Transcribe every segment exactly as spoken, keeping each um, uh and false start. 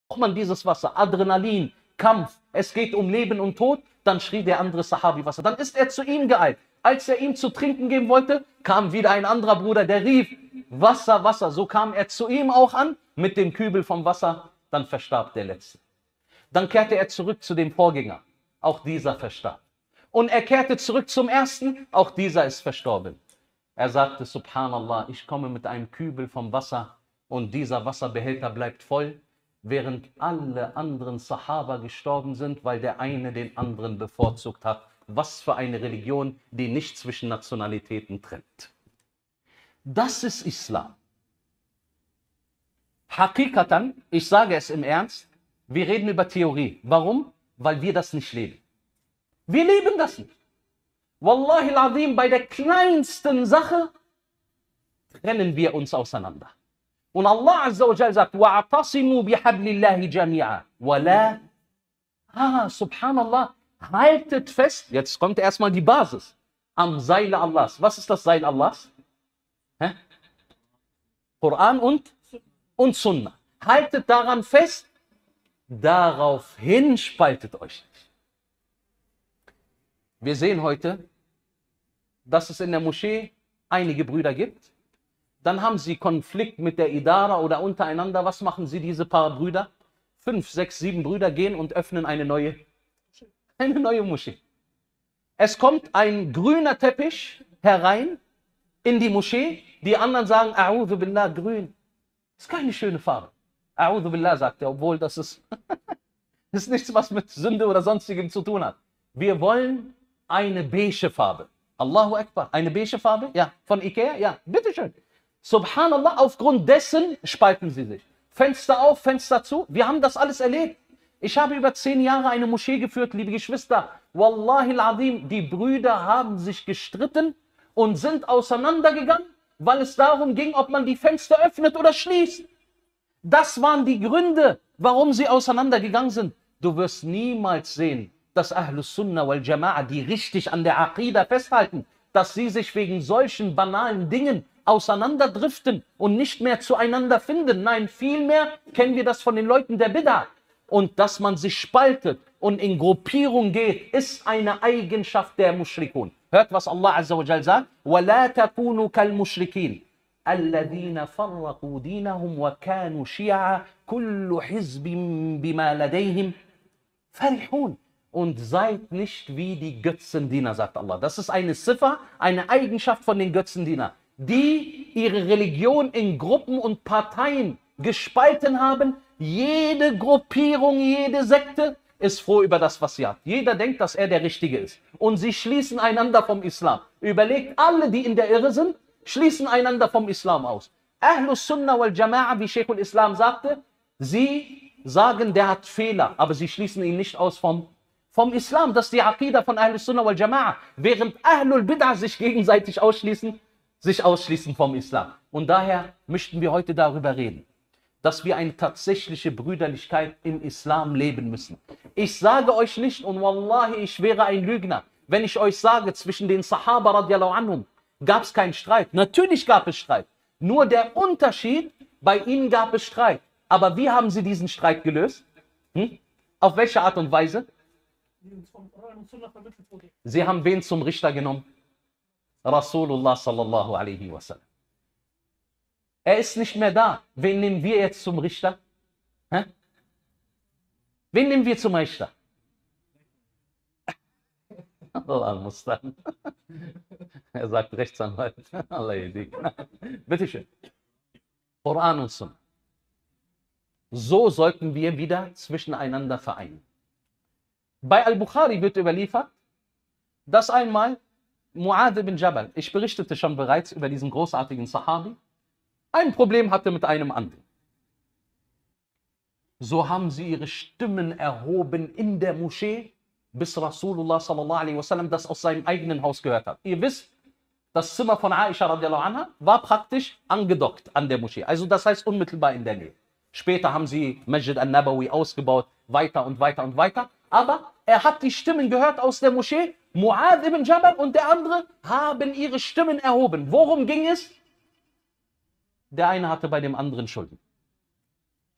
Braucht man dieses Wasser, Adrenalin, Kampf, es geht um Leben und Tod, dann schrie der andere Sahabi Wasser. Dann ist er zu ihm geeilt. Als er ihm zu trinken geben wollte, kam wieder ein anderer Bruder, der rief, Wasser, Wasser. So kam er zu ihm auch an, mit dem Kübel vom Wasser, dann verstarb der Letzte. Dann kehrte er zurück zu dem Vorgänger, auch dieser verstarb. Und er kehrte zurück zum Ersten, auch dieser ist verstorben. Er sagte, Subhanallah, ich komme mit einem Kübel vom Wasser und dieser Wasserbehälter bleibt voll, während alle anderen Sahaba gestorben sind, weil der eine den anderen bevorzugt hat. Was für eine Religion, die nicht zwischen Nationalitäten trennt. Das ist Islam. Hakikatan, ich sage es im Ernst, wir reden über Theorie. Warum? Weil wir das nicht leben. Wir leben das nicht. Wallahi al-Azim, bei der kleinsten Sache trennen wir uns auseinander. Und Allah Azza wa Jal sagt, وَاعْتَصِمُوا بِحَبْلِ اللَّهِ جَمِيعًا وَلَا Ah, subhanallah, haltet fest, jetzt kommt erstmal die Basis, am Seil Allahs. Was ist das Seil Allahs? Hä? Koran und, und Sunnah. Haltet daran fest, daraufhin spaltet euch nicht. Wir sehen heute, dass es in der Moschee einige Brüder gibt. Dann haben sie Konflikt mit der Idara oder untereinander. Was machen sie, diese paar Brüder? Fünf, sechs, sieben Brüder gehen und öffnen eine neue, eine neue Moschee. Es kommt ein grüner Teppich herein in die Moschee. Die anderen sagen, A'udhu Billah, grün. Das ist keine schöne Farbe. A'udhu Billah, sagt er, obwohl das ist, das ist nichts, was mit Sünde oder sonstigem zu tun hat. Wir wollen eine beige Farbe. Allahu Akbar. Eine beige Farbe? Ja. Von Ikea? Ja. Bitteschön. Subhanallah, aufgrund dessen spalten sie sich. Fenster auf, Fenster zu. Wir haben das alles erlebt. Ich habe über zehn Jahre eine Moschee geführt, liebe Geschwister. Wallahi al-Azim, die Brüder haben sich gestritten und sind auseinandergegangen, weil es darum ging, ob man die Fenster öffnet oder schließt. Das waren die Gründe, warum sie auseinandergegangen sind. Du wirst niemals sehen, dass Ahlus Sunnah wal Jama'a, die richtig an der Aqida festhalten, dass sie sich wegen solchen banalen Dingen auseinanderdriften und nicht mehr zueinander finden. Nein, vielmehr kennen wir das von den Leuten der Bid'ah. Und dass man sich spaltet und in Gruppierung geht, ist eine Eigenschaft der Mushrikun. Hört, was Allah Azza wa Jal sagt. وَلَا تَكُونُوا كَالْمُشْرِكِينَ الَّذِينَ فَرَّقُوا دِينَهُمْ وَكَانُوا شِيَعًا كُلُّ حِزْبٍ بِمَا لَدَيْهِمْ فَرِحُونَ. Und seid nicht wie die Götzendiener, sagt Allah. Das ist eine Ziffer, eine Eigenschaft von den Götzendiener, die ihre Religion in Gruppen und Parteien gespalten haben. Jede Gruppierung, jede Sekte ist froh über das, was sie hat. Jeder denkt, dass er der Richtige ist. Und sie schließen einander vom Islam. Überlegt, alle, die in der Irre sind, schließen einander vom Islam aus. Ahlus Sunnah wal Jama'a, wie Sheikh al-Islam sagte, sie sagen, der hat Fehler, aber sie schließen ihn nicht aus vom Vom Islam. Das ist die Aqida von Ahlus Sunnah wal Jama'a. Während Ahlul Bid'ah sich gegenseitig ausschließen, sich ausschließen vom Islam. Und daher möchten wir heute darüber reden, dass wir eine tatsächliche Brüderlichkeit im Islam leben müssen. Ich sage euch nicht, und wallahi, ich wäre ein Lügner, wenn ich euch sage, zwischen den Sahaba radiallahu anhum gab es keinen Streit. Natürlich gab es Streit. Nur der Unterschied, bei ihnen gab es Streit. Aber wie haben sie diesen Streit gelöst? Hm? Auf welche Art und Weise? Sie haben wen zum Richter genommen? Rasulullah sallallahu alaihi wasallam. Er ist nicht mehr da. Wen nehmen wir jetzt zum Richter? Hä? Wen nehmen wir zum Richter? Allah mustan. Er sagt Rechtsanwalt. Allah yedi. Bitte schön. Koran und Sunnah. So sollten wir wieder zwischeneinander vereinen. Bei Al-Bukhari wird überliefert, dass einmal Mu'adh ibn Jabal, ich berichtete schon bereits über diesen großartigen Sahabi, ein Problem hatte mit einem anderen. So haben sie ihre Stimmen erhoben in der Moschee, bis Rasulullah sallallahu alaihi wasallam das aus seinem eigenen Haus gehört hat. Ihr wisst, das Zimmer von Aisha radiallahu anha war praktisch angedockt an der Moschee, also das heißt unmittelbar in der Nähe. Später haben sie Masjid al-Nabawi ausgebaut, weiter und weiter und weiter. Aber er hat die Stimmen gehört aus der Moschee. Mu'adh ibn Jabal und der andere haben ihre Stimmen erhoben. Worum ging es? Der eine hatte bei dem anderen Schulden.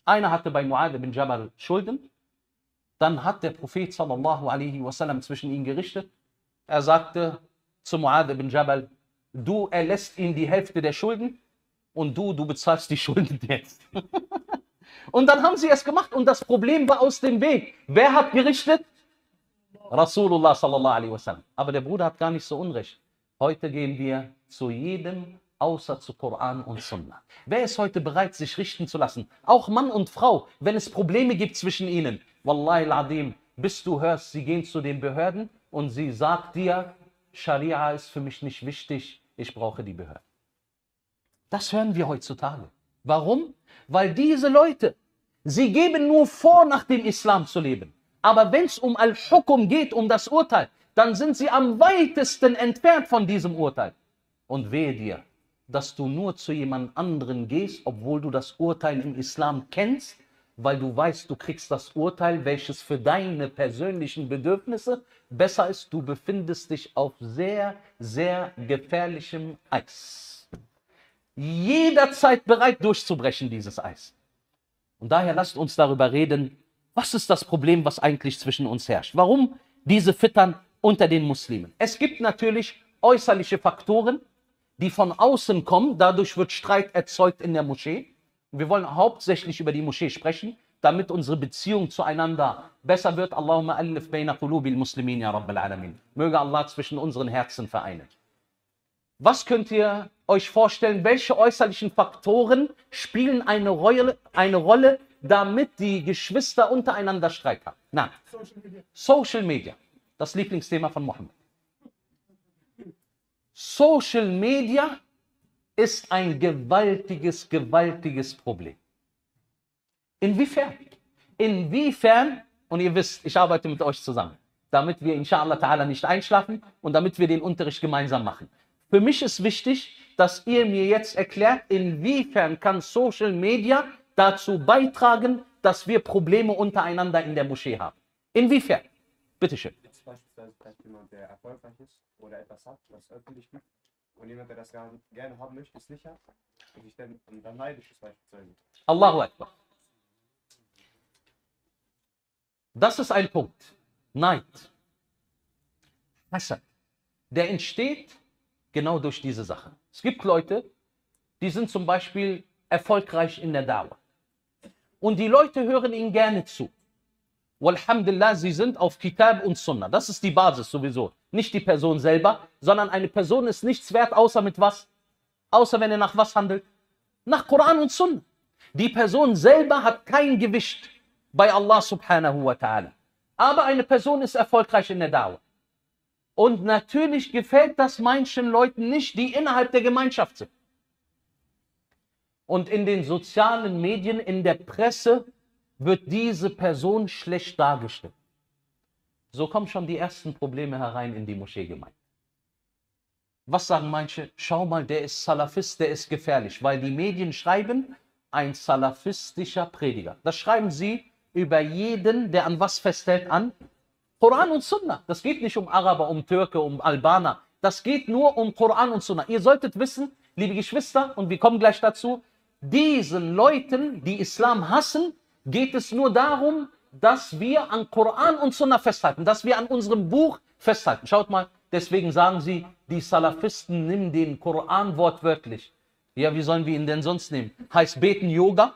Einer hatte bei Mu'adh bin Jabal Schulden. Dann hat der Prophet sallallahu alaihi wasallam zwischen ihnen gerichtet. Er sagte zu Mu'adh bin Jabal, du erlässt ihm die Hälfte der Schulden und du, du bezahlst die Schulden jetzt. Und dann haben sie es gemacht und das Problem war aus dem Weg. Wer hat gerichtet? Rasulullah sallallahu alaihi wasallam. Aber der Bruder hat gar nicht so unrecht. Heute gehen wir zu jedem, außer zu Koran und Sunna. Wer ist heute bereit, sich richten zu lassen? Auch Mann und Frau, wenn es Probleme gibt zwischen ihnen. Wallahi al-Adim, bis du hörst, sie gehen zu den Behörden und sie sagt dir, Scharia ist für mich nicht wichtig, ich brauche die Behörden. Das hören wir heutzutage. Warum? Weil diese Leute, sie geben nur vor, nach dem Islam zu leben. Aber wenn es um Al-Hukum geht, um das Urteil, dann sind sie am weitesten entfernt von diesem Urteil. Und wehe dir, dass du nur zu jemand anderen gehst, obwohl du das Urteil im Islam kennst, weil du weißt, du kriegst das Urteil, welches für deine persönlichen Bedürfnisse besser ist. Du befindest dich auf sehr, sehr gefährlichem Eis. Jederzeit bereit durchzubrechen, dieses Eis. Und daher lasst uns darüber reden, was ist das Problem, was eigentlich zwischen uns herrscht? Warum diese Fitern unter den Muslimen? Es gibt natürlich äußerliche Faktoren, die von außen kommen. Dadurch wird Streit erzeugt in der Moschee. Und wir wollen hauptsächlich über die Moschee sprechen, damit unsere Beziehung zueinander besser wird. Allahumma allif baina qulubil muslimin, ya Rabbil Alamin. Möge Allah zwischen unseren Herzen vereinen. Was könnt ihr euch vorstellen, welche äußerlichen Faktoren spielen eine Rolle, eine Rolle, damit die Geschwister untereinander Streit haben? Na, Social Media. Social Media, das Lieblingsthema von Mohammed. Social Media ist ein gewaltiges, gewaltiges Problem. Inwiefern? Inwiefern, und ihr wisst, ich arbeite mit euch zusammen, damit wir inshallah ta'ala nicht einschlafen und damit wir den Unterricht gemeinsam machen. Für mich ist wichtig, dass ihr mir jetzt erklärt, inwiefern kann Social Media dazu beitragen, dass wir Probleme untereinander in der Moschee haben. Inwiefern? Bitte schön. Jetzt beispielsweise vielleicht jemand, der erfolgreich ist oder etwas hat, was öffentlich gibt, und jemand, der das gerne haben möchte, es nicht hat, und ich dann, und dann neidisch ist beispielsweise. Allahu Akbar. Das ist ein Punkt. Neid. Hasad. Der entsteht genau durch diese Sache. Es gibt Leute, die sind zum Beispiel erfolgreich in der Da'wah. Und die Leute hören ihnen gerne zu. Walhamdulillah, sie sind auf Kitab und Sunnah. Das ist die Basis sowieso. Nicht die Person selber, sondern eine Person ist nichts wert, außer mit was? Außer wenn er nach was handelt? Nach Koran und Sunnah. Die Person selber hat kein Gewicht bei Allah subhanahu wa ta'ala. Aber eine Person ist erfolgreich in der Da'wah. Und natürlich gefällt das manchen Leuten nicht, die innerhalb der Gemeinschaft sind. Und in den sozialen Medien, in der Presse, wird diese Person schlecht dargestellt. So kommen schon die ersten Probleme herein in die Moscheegemeinde. Was sagen manche? Schau mal, der ist Salafist, der ist gefährlich, weil die Medien schreiben, ein salafistischer Prediger. Das schreiben sie über jeden, der an was festhält, an Koran und Sunnah. Das geht nicht um Araber, um Türke, um Albaner. Das geht nur um Koran und Sunnah. Ihr solltet wissen, liebe Geschwister, und wir kommen gleich dazu, diesen Leuten, die Islam hassen, geht es nur darum, dass wir an Koran und Sunnah festhalten, dass wir an unserem Buch festhalten. Schaut mal, deswegen sagen sie, die Salafisten nehmen den Koran wortwörtlich. Ja, wie sollen wir ihn denn sonst nehmen? Heißt beten Yoga?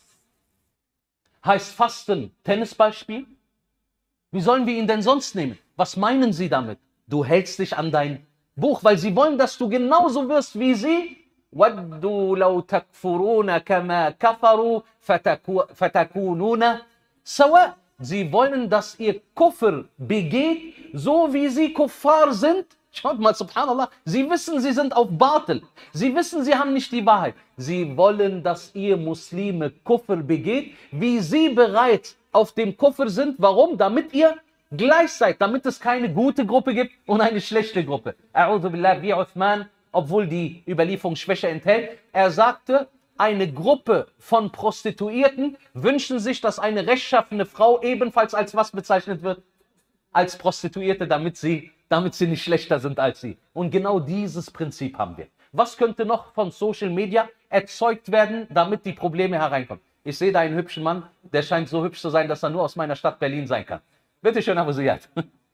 Heißt Fasten Tennisball spielen? Wie sollen wir ihn denn sonst nehmen? Was meinen sie damit? Du hältst dich an dein Buch, weil sie wollen, dass du genauso wirst wie sie. وَدُّوا لَوْ تَكْفُرُونَ كَمَا كَفَرُوا فَتَكُونُونَ سَوَاءً. Sie wollen, dass ihr Kufr begeht, so wie sie Kuffar sind. Schaut mal, subhanallah, sie wissen, sie sind auf Batil. Sie wissen, sie haben nicht die Wahrheit. Sie wollen, dass ihr Muslime Kufr begeht, wie sie bereits auf dem Kufr sind. Warum? Damit ihr gleich seid, damit es keine gute Gruppe gibt und eine schlechte Gruppe. A'udhu billah, wie Uthman, obwohl die Überlieferung Schwäche enthält, er sagte, eine Gruppe von Prostituierten wünschen sich, dass eine rechtschaffene Frau ebenfalls als was bezeichnet wird? Als Prostituierte, damit sie, damit sie nicht schlechter sind als sie. Und genau dieses Prinzip haben wir. Was könnte noch von Social Media erzeugt werden, damit die Probleme hereinkommen? Ich sehe da einen hübschen Mann, der scheint so hübsch zu sein, dass er nur aus meiner Stadt Berlin sein kann. Bitte schön, Abu Ziyad.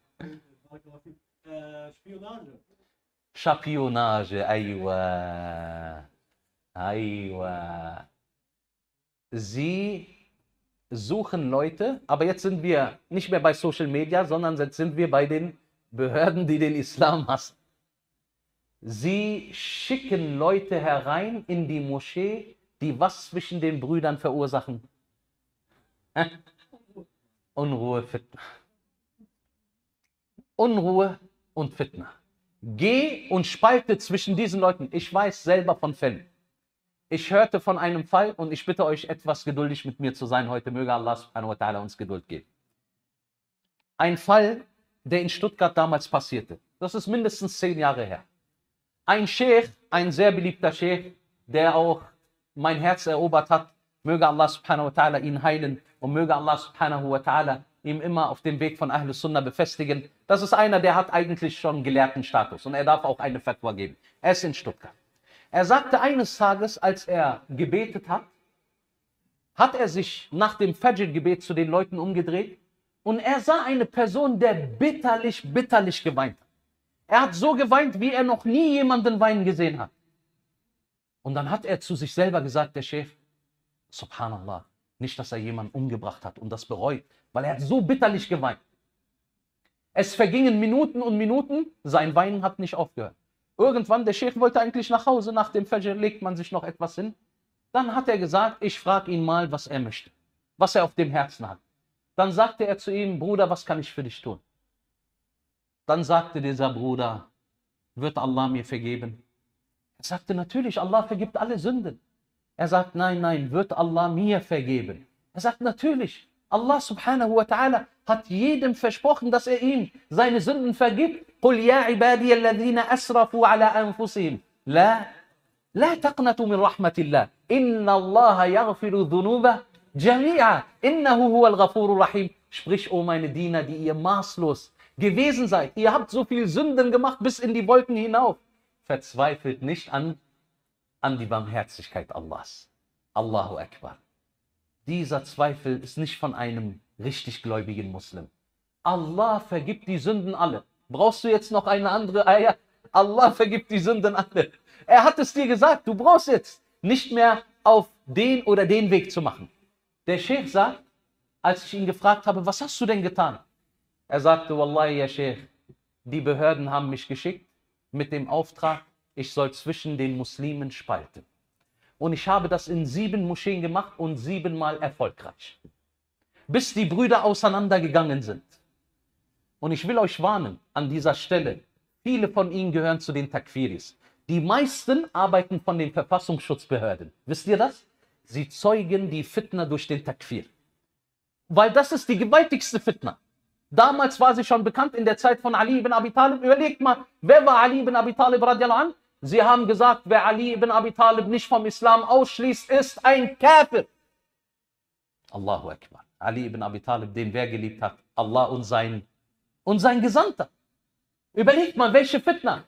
Äh, Spionage. Spionage, aywa. Aywa. Sie suchen Leute, aber jetzt sind wir nicht mehr bei Social Media, sondern jetzt sind wir bei den Behörden, die den Islam hassen. Sie schicken Leute herein in die Moschee, die was zwischen den Brüdern verursachen? Äh? Unruhe, Fitna. Unruhe und Fitna. Geh und spalte zwischen diesen Leuten. Ich weiß selber von Fällen. Ich hörte von einem Fall und ich bitte euch, etwas geduldig mit mir zu sein heute. Möge Allah subhanahu wa ta'ala uns Geduld geben. Ein Fall, der in Stuttgart damals passierte. Das ist mindestens zehn Jahre her. Ein Sheikh, ein sehr beliebter Sheikh, der auch mein Herz erobert hat. Möge Allah subhanahu wa ta'ala ihn heilen und möge Allah subhanahu wa ta'ala ihm immer auf dem Weg von Ahlus Sunnah befestigen. Das ist einer, der hat eigentlich schon Gelehrtenstatus und er darf auch eine Fatwa geben. Er ist in Stuttgart. Er sagte eines Tages, als er gebetet hat, hat er sich nach dem Fajr-Gebet zu den Leuten umgedreht und er sah eine Person, der bitterlich, bitterlich geweint hat. Er hat so geweint, wie er noch nie jemanden weinen gesehen hat. Und dann hat er zu sich selber gesagt, der Chef, Subhanallah, nicht, dass er jemanden umgebracht hat und das bereut, weil er hat so bitterlich geweint. Es vergingen Minuten und Minuten, sein Weinen hat nicht aufgehört. Irgendwann, der Sheikh wollte eigentlich nach Hause, nach dem Fajr legt man sich noch etwas hin. Dann hat er gesagt, ich frage ihn mal, was er möchte, was er auf dem Herzen hat. Dann sagte er zu ihm, Bruder, was kann ich für dich tun? Dann sagte dieser Bruder, wird Allah mir vergeben? Er sagte, natürlich, Allah vergibt alle Sünden. Er sagt, nein, nein, wird Allah mir vergeben? Er sagt, natürlich, Allah subhanahu wa ta'ala hat jedem versprochen, dass er ihm seine Sünden vergibt. قُلْ يَا عِبَادِيَ الَّذِينَ أَسْرَفُوا عَلَىٰ أَنفُسِهِمْ لَا لَا تَقْنَطُوا مِنْ رَحْمَةِ اللَّهِ إِنَّ اللَّهَ يَغْفِرُ الذُّنُوبَ جَمِيعًا إِنَّهُ هُوَ الْغَفُورُ الرَّحِيمُ. Sprich, o meine Diener, die ihr maßlos gewesen seid. Ihr habt so viel Sünden gemacht bis in die Wolken hinauf. Verzweifelt nicht an, an die Barmherzigkeit Allahs. Allahu Akbar. Dieser Zweifel ist nicht von einem richtig gläubigen Muslim. Allah vergibt die Sünden alle. Brauchst du jetzt noch eine andere Eier? Allah vergibt die Sünden alle. Er hat es dir gesagt, du brauchst jetzt nicht mehr auf den oder den Weg zu machen. Der Sheikh sagt, als ich ihn gefragt habe, was hast du denn getan? Er sagte, Wallahi, ya Sheikh, die Behörden haben mich geschickt mit dem Auftrag, ich soll zwischen den Muslimen spalten. Und ich habe das in sieben Moscheen gemacht und siebenmal erfolgreich. Bis die Brüder auseinandergegangen sind. Und ich will euch warnen an dieser Stelle, viele von ihnen gehören zu den Takfiris. Die meisten arbeiten von den Verfassungsschutzbehörden. Wisst ihr das? Sie zeugen die Fitna durch den Takfir. Weil das ist die gewaltigste Fitna. Damals war sie schon bekannt in der Zeit von Ali ibn Abi Talib. Überlegt mal, wer war Ali ibn Abi Talib radiallahu anh? Sie haben gesagt, wer Ali ibn Abi Talib nicht vom Islam ausschließt, ist ein Kafir. Allahu Akbar. Ali ibn Abi Talib, den wer geliebt hat? Allah und sein, und sein Gesandter. Überlegt mal, welche Fitna.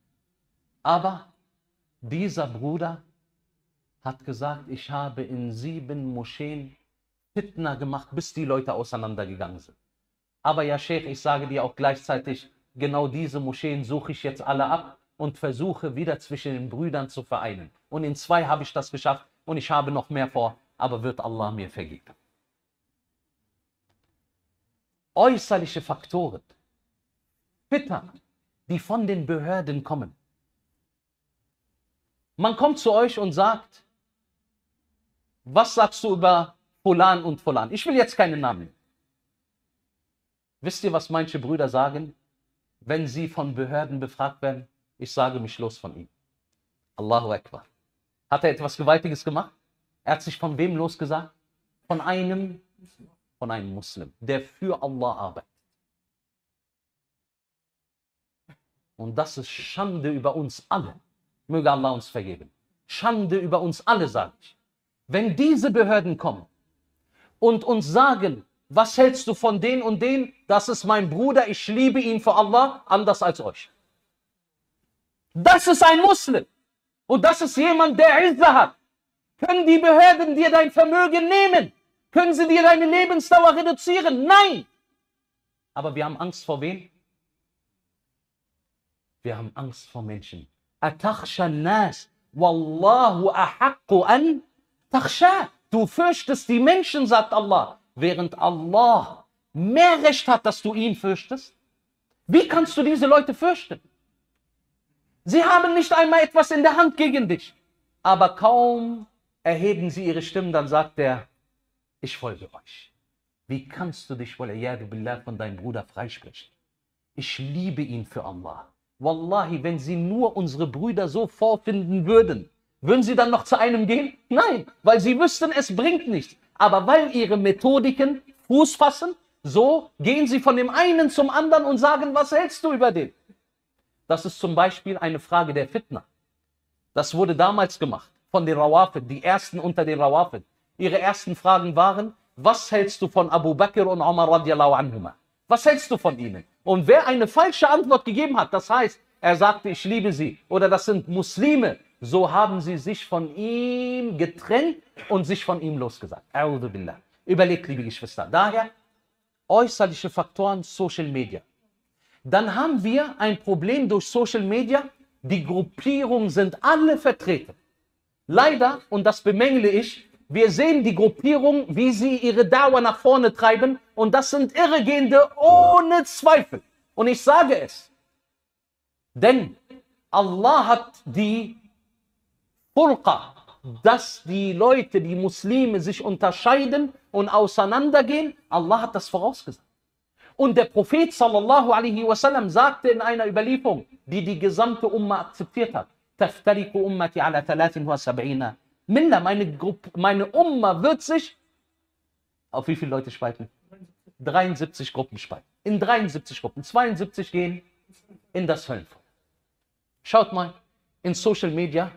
Aber dieser Bruder hat gesagt, ich habe in sieben Moscheen Fitna gemacht, bis die Leute auseinandergegangen sind. Aber ja, Sheikh, ich sage dir auch gleichzeitig, genau diese Moscheen suche ich jetzt alle ab und versuche wieder zwischen den Brüdern zu vereinen. Und in zwei habe ich das geschafft und ich habe noch mehr vor, aber wird Allah mir vergeben. Äußerliche Faktoren, Fitna, die von den Behörden kommen. Man kommt zu euch und sagt, was sagst du über Fulan und Fulan? Ich will jetzt keine Namen nennen. Wisst ihr, was manche Brüder sagen, wenn sie von Behörden befragt werden? Ich sage mich los von ihm. Allahu Akbar. Hat er etwas Gewaltiges gemacht? Er hat sich von wem losgesagt? Von einem, von einem Muslim, der für Allah arbeitet. Und das ist Schande über uns alle. Möge Allah uns vergeben. Schande über uns alle, sage ich. Wenn diese Behörden kommen und uns sagen, was hältst du von den und den? Das ist mein Bruder, ich liebe ihn vor Allah, anders als euch. Das ist ein Muslim. Und das ist jemand, der Izza hat. Können die Behörden dir dein Vermögen nehmen? Können sie dir deine Lebensdauer reduzieren? Nein! Aber wir haben Angst vor wem? Wir haben Angst vor Menschen. Atakhsha nas, wallahu ahaqqu an takhsha. Du fürchtest die Menschen, sagt Allah, während Allah mehr Recht hat, dass du ihn fürchtest. Wie kannst du diese Leute fürchten? Sie haben nicht einmal etwas in der Hand gegen dich. Aber kaum erheben sie ihre Stimmen, dann sagt er, ich folge euch. Wie kannst du dich billah, von deinem Bruder freisprechen? Ich liebe ihn für Allah. Wallahi, wenn sie nur unsere Brüder so vorfinden würden, würden sie dann noch zu einem gehen? Nein, weil sie wüssten, es bringt nichts. Aber weil ihre Methodiken Fuß fassen, so gehen sie von dem einen zum anderen und sagen, was hältst du über den? Das ist zum Beispiel eine Frage der Fitna. Das wurde damals gemacht von den Rawafid, die ersten unter den Rawafid. Ihre ersten Fragen waren, was hältst du von Abu Bakr und Umar radiallahu anhuma? Was hältst du von ihnen? Und wer eine falsche Antwort gegeben hat, das heißt, er sagte, ich liebe sie, oder das sind Muslime, so haben sie sich von ihm getrennt und sich von ihm losgesagt. A'udhu billah. Überlegt, liebe Geschwister. Daher äußerliche Faktoren, Social Media. Dann haben wir ein Problem durch Social Media. Die Gruppierungen sind alle vertreten. Leider, und das bemängle ich, wir sehen die Gruppierung, wie sie ihre Dauer nach vorne treiben, und das sind Irregehende ohne Zweifel. Und ich sage es, denn Allah hat die Furqa, dass die Leute, die Muslime sich unterscheiden und auseinandergehen, Allah hat das vorausgesagt. Und der Prophet sallallahu alaihi wasallam sagte in einer Überlieferung, die die gesamte Umma akzeptiert hat, Taftariku ummati ala thalathin Minna, meine, Gruppe, meine Umma wird sich auf wie viele Leute spalten? dreiundsiebzig Gruppen spalten. In dreiundsiebzig Gruppen. zweiundsiebzig gehen in das Höllenfeuer. Schaut mal, in Social Media,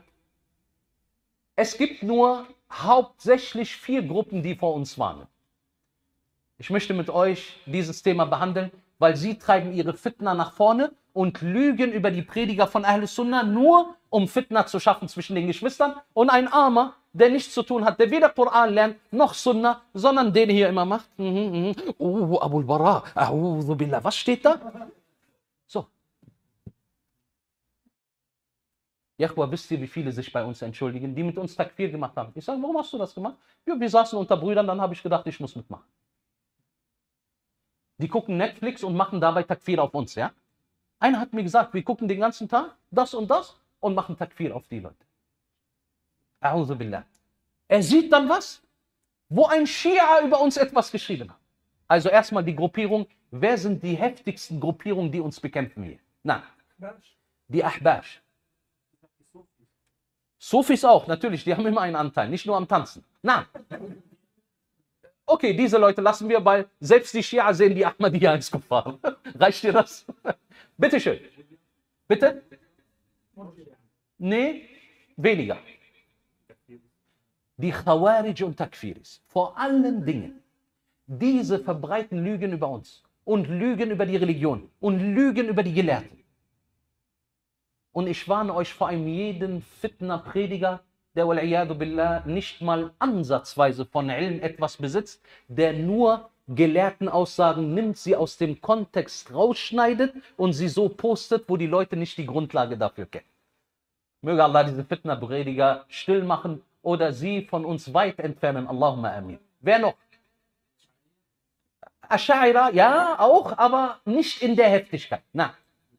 es gibt nur hauptsächlich vier Gruppen, die vor uns warnen. Ich möchte mit euch dieses Thema behandeln, weil sie treiben ihre Fitna nach vorne und lügen über die Prediger von Ahl Sunnah, nur um Fitna zu schaffen zwischen den Geschwistern. Und ein Armer, der nichts zu tun hat, der weder Koran lernt, noch Sunnah, sondern den hier immer macht. Oh, Abul Bara, a'udhu billah. Was steht da? So. Jachwa, wisst ihr, wie viele sich bei uns entschuldigen, die mit uns Takfir gemacht haben? Ich sage, warum hast du das gemacht? Ja, wir saßen unter Brüdern, dann habe ich gedacht, ich muss mitmachen. Die gucken Netflix und machen dabei Takfir auf uns, ja? Einer hat mir gesagt, wir gucken den ganzen Tag das und das und machen Takfir auf die Leute. A'udhu billah. Er sieht dann was, wo ein Schia über uns etwas geschrieben hat. Also erstmal die Gruppierung. Wer sind die heftigsten Gruppierungen, die uns bekämpfen hier? Na, die Ahbash. Sufis auch, natürlich, die haben immer einen Anteil, nicht nur am Tanzen. Na. Okay, diese Leute lassen wir, weil selbst die Schia sehen die Ahmadiyya als Kuffar. Reicht dir das? Bitte schön. Bitte? Nee, weniger. Die Khawarij und Takfiris, vor allen Dingen, diese verbreiten Lügen über uns und Lügen über die Religion und Lügen über die Gelehrten. Und ich warne euch vor einem jeden Fitna-Prediger, der wal-iyadu billah nicht mal ansatzweise von Ilm etwas besitzt, der nur gelehrten Aussagen nimmt, sie aus dem Kontext rausschneidet und sie so postet, wo die Leute nicht die Grundlage dafür kennen. Möge Allah diese Fitna-Prediger still machen oder sie von uns weit entfernen. Allahumma amin. Wer noch? Ash'aira, ja, auch, aber nicht in der Heftigkeit. Na.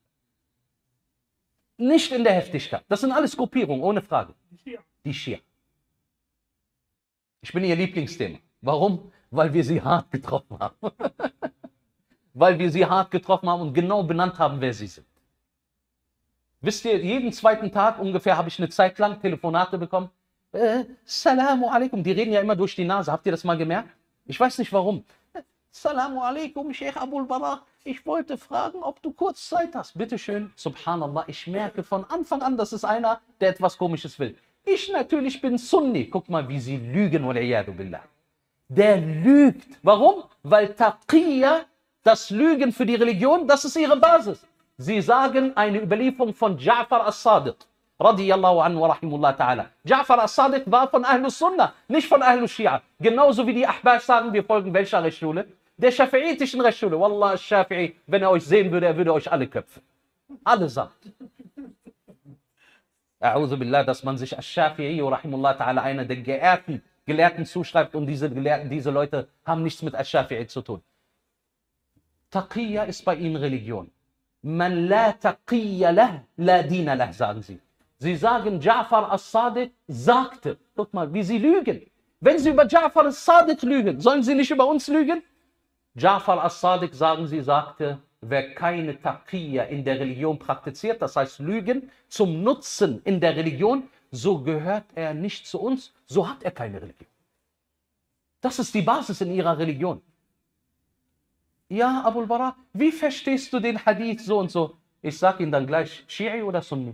Nicht in der Heftigkeit. Das sind alles Gruppierungen, ohne Frage. Die Schia. Ich bin ihr Lieblingsthema. Warum? Weil wir sie hart getroffen haben. Weil wir sie hart getroffen haben und genau benannt haben, wer sie sind. Wisst ihr, jeden zweiten Tag ungefähr habe ich eine Zeit lang Telefonate bekommen. Äh, Salamu alaikum. Die reden ja immer durch die Nase. Habt ihr das mal gemerkt? Ich weiß nicht warum. Salamu alaikum, Sheikh Abul Bara. Ich wollte fragen, ob du kurz Zeit hast. Bitte schön. Subhanallah, ich merke von Anfang an, das ist einer, der etwas Komisches will. Ich natürlich bin Sunni. Guck mal, wie sie lügen. Billah. Der lügt. Warum? Weil Taqiyya, das Lügen für die Religion, das ist ihre Basis. Sie sagen eine Überlieferung von Ja'far as-Sadiq. Radiyallahu anhu wa rahimullah ta'ala. Ja'far as-Sadiq war von Ahlus Sunnah, nicht von Ahlus Shia. Genauso wie die Ahbash sagen, wir folgen welcher Rechtsschule? Der schafi'itischen Rechtsschule. Wallah, Shafi'i, wenn er euch sehen würde, er würde euch alle köpfen. Allesamt. A'udhu billah, dass man sich Ash-Shafi'i, rahimullah ta'ala, einer der geehrten Gelehrten zuschreibt und diese Gelehrten, diese Leute haben nichts mit Ash-Shafi'i zu tun. Taqiyya ist bei ihnen Religion. Man la taqiyya lah, la dina lah, sagen sie. Sie sagen, Ja'far as-Sadiq sagte, guck mal, wie sie lügen. Wenn sie über Ja'far as-Sadiq lügen, sollen sie nicht über uns lügen? Ja'far as-Sadiq, sagen sie, sagte, wer keine Taqiyya in der Religion praktiziert, das heißt Lügen zum Nutzen in der Religion, so gehört er nicht zu uns, so hat er keine Religion. Das ist die Basis in ihrer Religion. Ja, Abul Bara, wie verstehst du den Hadith so und so? Ich sage Ihnen dann gleich, Schi'i oder Sunni?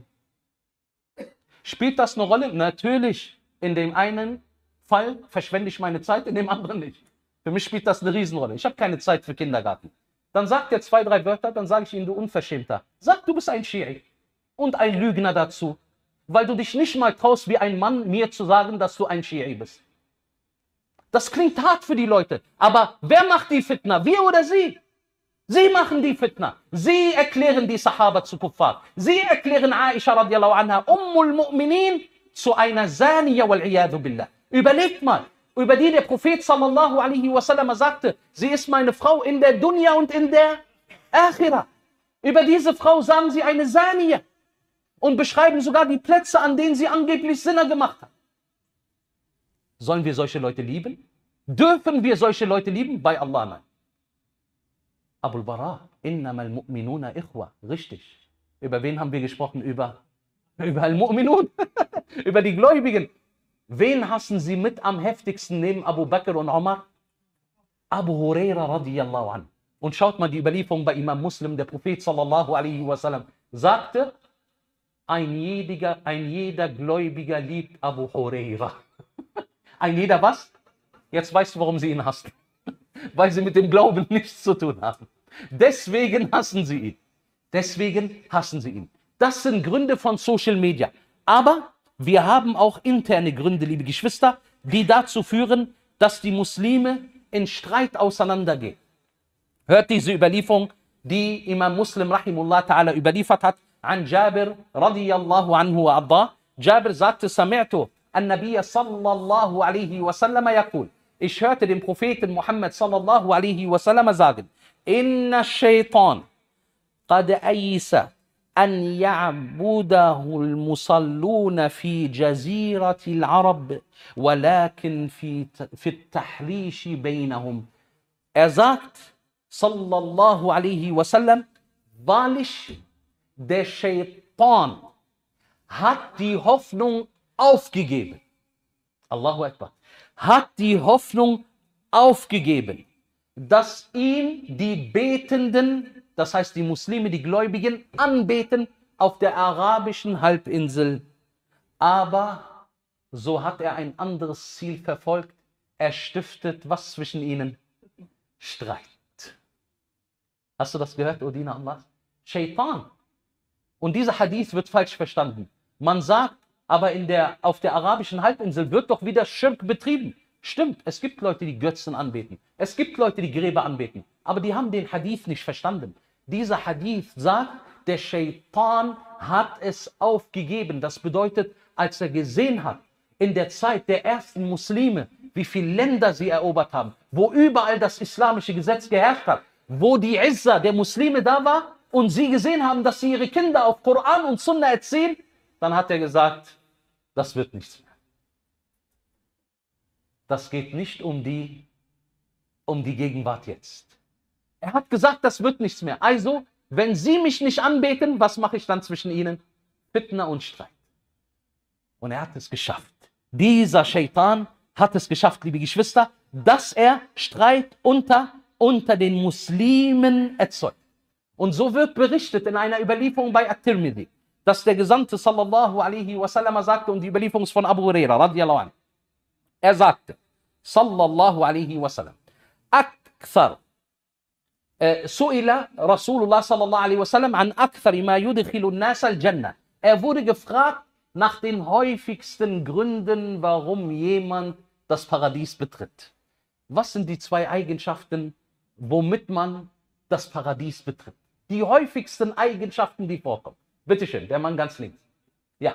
Spielt das eine Rolle? Natürlich. In dem einen Fall verschwende ich meine Zeit, in dem anderen nicht. Für mich spielt das eine Riesenrolle. Ich habe keine Zeit für Kindergarten. Dann sagt er zwei, drei Wörter, dann sage ich Ihnen, du Unverschämter. Sag, du bist ein Schi'i und ein Lügner dazu, weil du dich nicht mal traust, wie ein Mann mir zu sagen, dass du ein Schi'i bist. Das klingt hart für die Leute, aber wer macht die Fitna? Wir oder sie? Sie machen die Fitna. Sie erklären die Sahaba zu Kuffar. Sie erklären Aisha radiallahu anha, Ummul Mu'minin, zu einer Zaniya wal iyadu billah. Überlegt mal, über die der Prophet sallallahu alaihi wasallam sagte, sie ist meine Frau in der Dunya und in der Akhirah. Über diese Frau sagen sie eine Zaniya und beschreiben sogar die Plätze, an denen sie angeblich Sinner gemacht hat. Sollen wir solche Leute lieben? Dürfen wir solche Leute lieben? Bei Allah nein. Abul Bara, innamal mu'minuna ikhwa. Richtig. Über wen haben wir gesprochen? Über, über al-Mu'minun. Über die Gläubigen. Wen hassen sie mit am heftigsten neben Abu Bakr und Umar? Abu Huraira radiyallahu an. Und schaut mal die Überlieferung bei Imam Muslim, der Prophet sallallahu alaihi wasallam sagte, ein jeder, ein jeder Gläubiger liebt Abu Huraira. Ein jeder was? Jetzt weißt du, warum sie ihn hassen. Weil sie mit dem Glauben nichts zu tun haben. Deswegen hassen sie ihn. Deswegen hassen sie ihn. Das sind Gründe von Social Media. Aber wir haben auch interne Gründe, liebe Geschwister, die dazu führen, dass die Muslime in Streit auseinandergehen. Hört diese Überlieferung, die Imam Muslim rahimullah ta'ala überliefert hat, an Jabir radiyallahu anhu wa arda. Jabir sagte, Sami'tu an-Nabiyya sallallahu alaihi wasallam yaqul. Ich hörte den Propheten Muhammad sallallahu alaihi wasallam sagen, Inna shaitan qad aysa an ya'budahu al-musalluna fi jazirati al-Arab, walakin fi at-tahlishi bainahum. Er sagt, sallallahu alaihi wasallam, wahrlich, der Shaitan hat die Hoffnung aufgegeben. Allahu Akbar. Hat die Hoffnung aufgegeben, dass ihn die Betenden, das heißt die Muslime, die Gläubigen, anbeten auf der arabischen Halbinsel. Aber so hat er ein anderes Ziel verfolgt. Er stiftet was zwischen ihnen? Streit. Hast du das gehört, O Diener Allah? Shaitan. Und dieser Hadith wird falsch verstanden. Man sagt, aber in der, auf der arabischen Halbinsel wird doch wieder Schirk betrieben. Stimmt, es gibt Leute, die Götzen anbeten. Es gibt Leute, die Gräber anbeten. Aber die haben den Hadith nicht verstanden. Dieser Hadith sagt, der Shaitan hat es aufgegeben. Das bedeutet, als er gesehen hat, in der Zeit der ersten Muslime, wie viele Länder sie erobert haben, wo überall das islamische Gesetz geherrscht hat, wo die Izza der Muslime da war und sie gesehen haben, dass sie ihre Kinder auf Koran und Sunna erziehen, dann hat er gesagt, das wird nichts mehr. Das geht nicht um die, um die Gegenwart jetzt. Er hat gesagt, das wird nichts mehr. Also, wenn sie mich nicht anbeten, was mache ich dann zwischen ihnen? Fitna und Streit. Und er hat es geschafft. Dieser Shaitan hat es geschafft, liebe Geschwister, dass er Streit unter, unter den Muslimen erzeugt. Und so wird berichtet in einer Überlieferung bei At-Tirmidhi, dass der Gesandte sallallahu alaihi wasallam sagte, und die Überlieferung ist von Abu Huraira radiyallahu anhu. Er sagte, sallallahu alaihi wasallam, akthar, su'ila Rasulullah sallallahu alaihi wasallam an akthar ma yudkhilu an-nas al-Jannah. Er wurde gefragt, nach den häufigsten Gründen, warum jemand das Paradies betritt. Was sind die zwei Eigenschaften, womit man das Paradies betritt? Die häufigsten Eigenschaften, die vorkommen. Bitte schön, der Mann ganz links. Ja.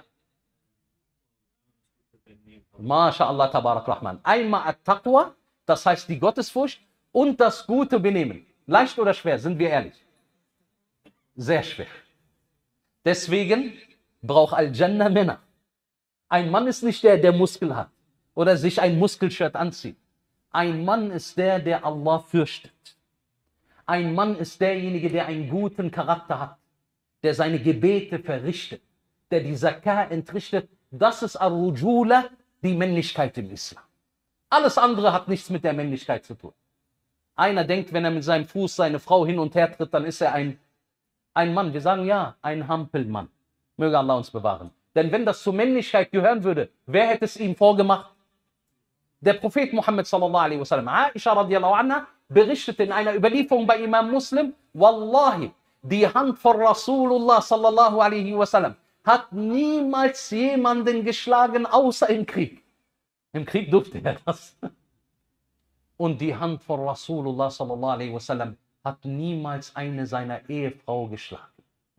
MashaAllah, Tabarak Rahman. Einmal At-Taqwa, das heißt die Gottesfurcht, und das gute Benehmen. Leicht oder schwer, sind wir ehrlich? Sehr schwer. Deswegen braucht Al-Jannah Männer. Ein Mann ist nicht der, der Muskel hat oder sich ein Muskelshirt anzieht. Ein Mann ist der, der Allah fürchtet. Ein Mann ist derjenige, der einen guten Charakter hat, der seine Gebete verrichtet, der die Zakah entrichtet. Das ist Ar-Rujula, die Männlichkeit im Islam. Alles andere hat nichts mit der Männlichkeit zu tun. Einer denkt, wenn er mit seinem Fuß seine Frau hin und her tritt, dann ist er ein, ein Mann. Wir sagen ja, ein Hampelmann. Möge Allah uns bewahren. Denn wenn das zur Männlichkeit gehören würde, wer hätte es ihm vorgemacht? Der Prophet Muhammad sallallahu alaihi wasallam. Aisha radiallahu anha berichtet in einer Überlieferung bei Imam Muslim, Wallahi, die Hand von Rasulullah sallallahu alaihi wasallam hat niemals jemanden geschlagen, außer im Krieg. Im Krieg durfte er das. Und die Hand von Rasulullah sallallahu alaihi wasallam hat niemals eine seiner Ehefrau geschlagen.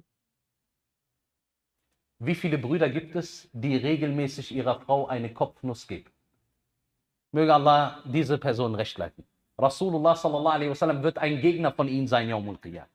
Wie viele Brüder gibt es, die regelmäßig ihrer Frau eine Kopfnuss geben? Möge Allah diese Person recht leiten. Rasulullah sallallahu alaihi wasallam wird ein Gegner von ihnen sein, Yawmul Qiyamah.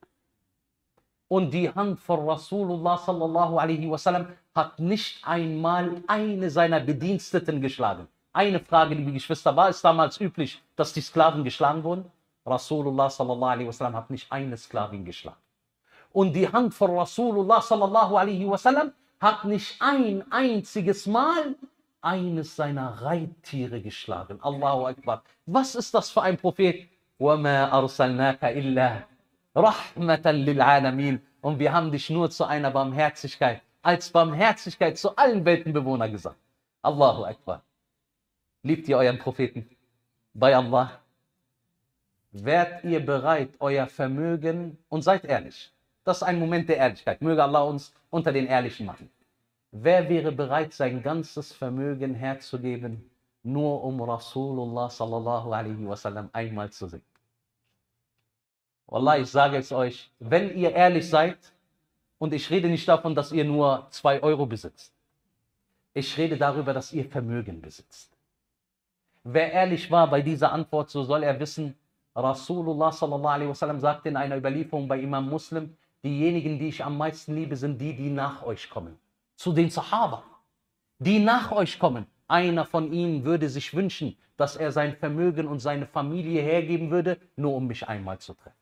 Und die Hand von Rasulullah sallallahu alaihi wasallam hat nicht einmal eine seiner Bediensteten geschlagen. Eine Frage, liebe Geschwister, war es damals üblich, dass die Sklaven geschlagen wurden? Rasulullah sallallahu alaihi wasallam hat nicht eine Sklavin geschlagen. Und die Hand von Rasulullah sallallahu alaihi wasallam hat nicht ein einziges Mal eines seiner Reittiere geschlagen. Allahu Akbar. Was ist das für ein Prophet? وَمَا أَرْسَلْنَاكَ إِلَّا رَحْمَةً لِلْعَالَمِينَ. Und wir haben dich nur zu einer Barmherzigkeit, als Barmherzigkeit zu allen Weltenbewohnern gesagt. Allahu Akbar. Liebt ihr euren Propheten? Bei Allah? Wärt ihr bereit, euer Vermögen, und seid ehrlich, das ist ein Moment der Ehrlichkeit, möge Allah uns unter den Ehrlichen machen. Wer wäre bereit, sein ganzes Vermögen herzugeben, nur um Rasulullah sallallahu alaihi wasallam einmal zu sehen? Wallah, ich sage es euch, wenn ihr ehrlich seid, und ich rede nicht davon, dass ihr nur zwei Euro besitzt. Ich rede darüber, dass ihr Vermögen besitzt. Wer ehrlich war bei dieser Antwort, so soll er wissen, Rasulullah sallallahu alaihi wasallam sagte in einer Überlieferung bei Imam Muslim, diejenigen, die ich am meisten liebe, sind die, die nach euch kommen. Zu den Sahaba, die nach euch kommen. Einer von ihnen würde sich wünschen, dass er sein Vermögen und seine Familie hergeben würde, nur um mich einmal zu treffen.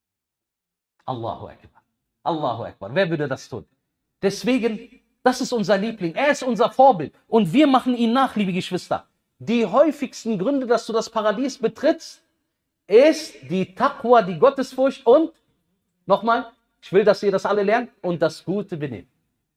Allahu Akbar. Allahu Akbar. Wer würde das tun? Deswegen, das ist unser Liebling. Er ist unser Vorbild. Und wir machen ihn nach, liebe Geschwister. Die häufigsten Gründe, dass du das Paradies betrittst, ist die Taqwa, die Gottesfurcht und, nochmal, ich will, dass ihr das alle lernt, und das gute Benehmen.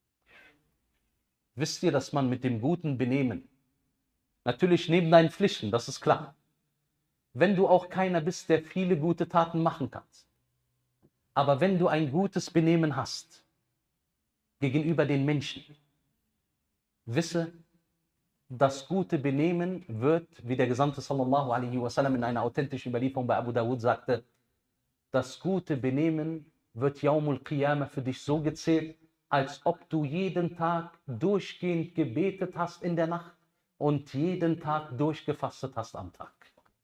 Wisst ihr, dass man mit dem guten Benehmen, natürlich neben deinen Pflichten, das ist klar, wenn du auch keiner bist, der viele gute Taten machen kannst, aber wenn du ein gutes Benehmen hast gegenüber den Menschen, wisse, das gute Benehmen wird, wie der Gesandte sallallahu alaihi wasallam in einer authentischen Überlieferung bei Abu Dawud sagte, das gute Benehmen wird Yawmul Qiyamah für dich so gezählt, als ob du jeden Tag durchgehend gebetet hast in der Nacht und jeden Tag durchgefastet hast am Tag.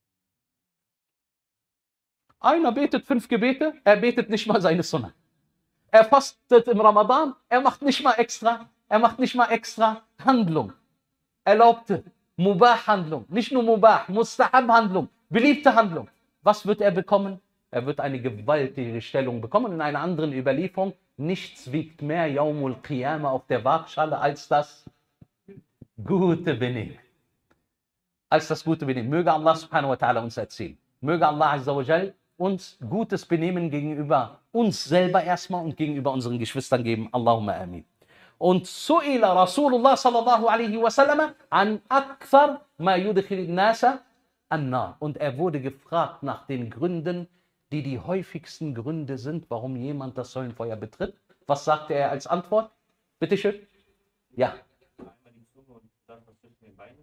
Einer betet fünf Gebete, er betet nicht mal seine Sunnah. Er fastet im Ramadan, er macht nicht mal extra, er macht nicht mal extra Handlung. Erlaubte, Mubah-Handlung, nicht nur Mubah, Mustahab-Handlung, beliebte Handlung. Was wird er bekommen? Er wird eine gewaltige Stellung bekommen. In einer anderen Überlieferung, nichts wiegt mehr Yawmul Qiyamah auf der Waagschale als das gute Benehmen. Als das gute Benehmen. Möge Allah subhanahu wa ta'ala uns erzählen. Möge Allah azza wa jal uns gutes Benehmen gegenüber uns selber erstmal und gegenüber unseren Geschwistern geben. Allahumma amin. Und su'ila Rasulullah sallallahu alaihi wasallam an akthar ma yudkhil nasa an-nar. Und er wurde gefragt nach den Gründen, die die häufigsten Gründe sind, warum jemand das Höllenfeuer betritt. Was sagte er als Antwort? Bitte schön. Ja.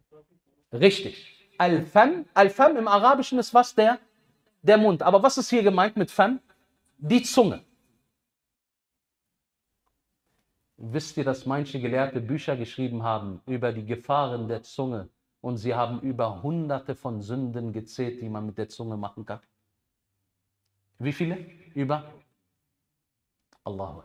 Richtig. Al-Fam, Al-Fam im Arabischen ist was? Der, der Mund. Aber was ist hier gemeint mit Fam? Die Zunge. Wisst ihr, dass manche Gelehrte Bücher geschrieben haben über die Gefahren der Zunge und sie haben über hunderte von Sünden gezählt, die man mit der Zunge machen kann? Wie viele? Über? Allahu Akbar.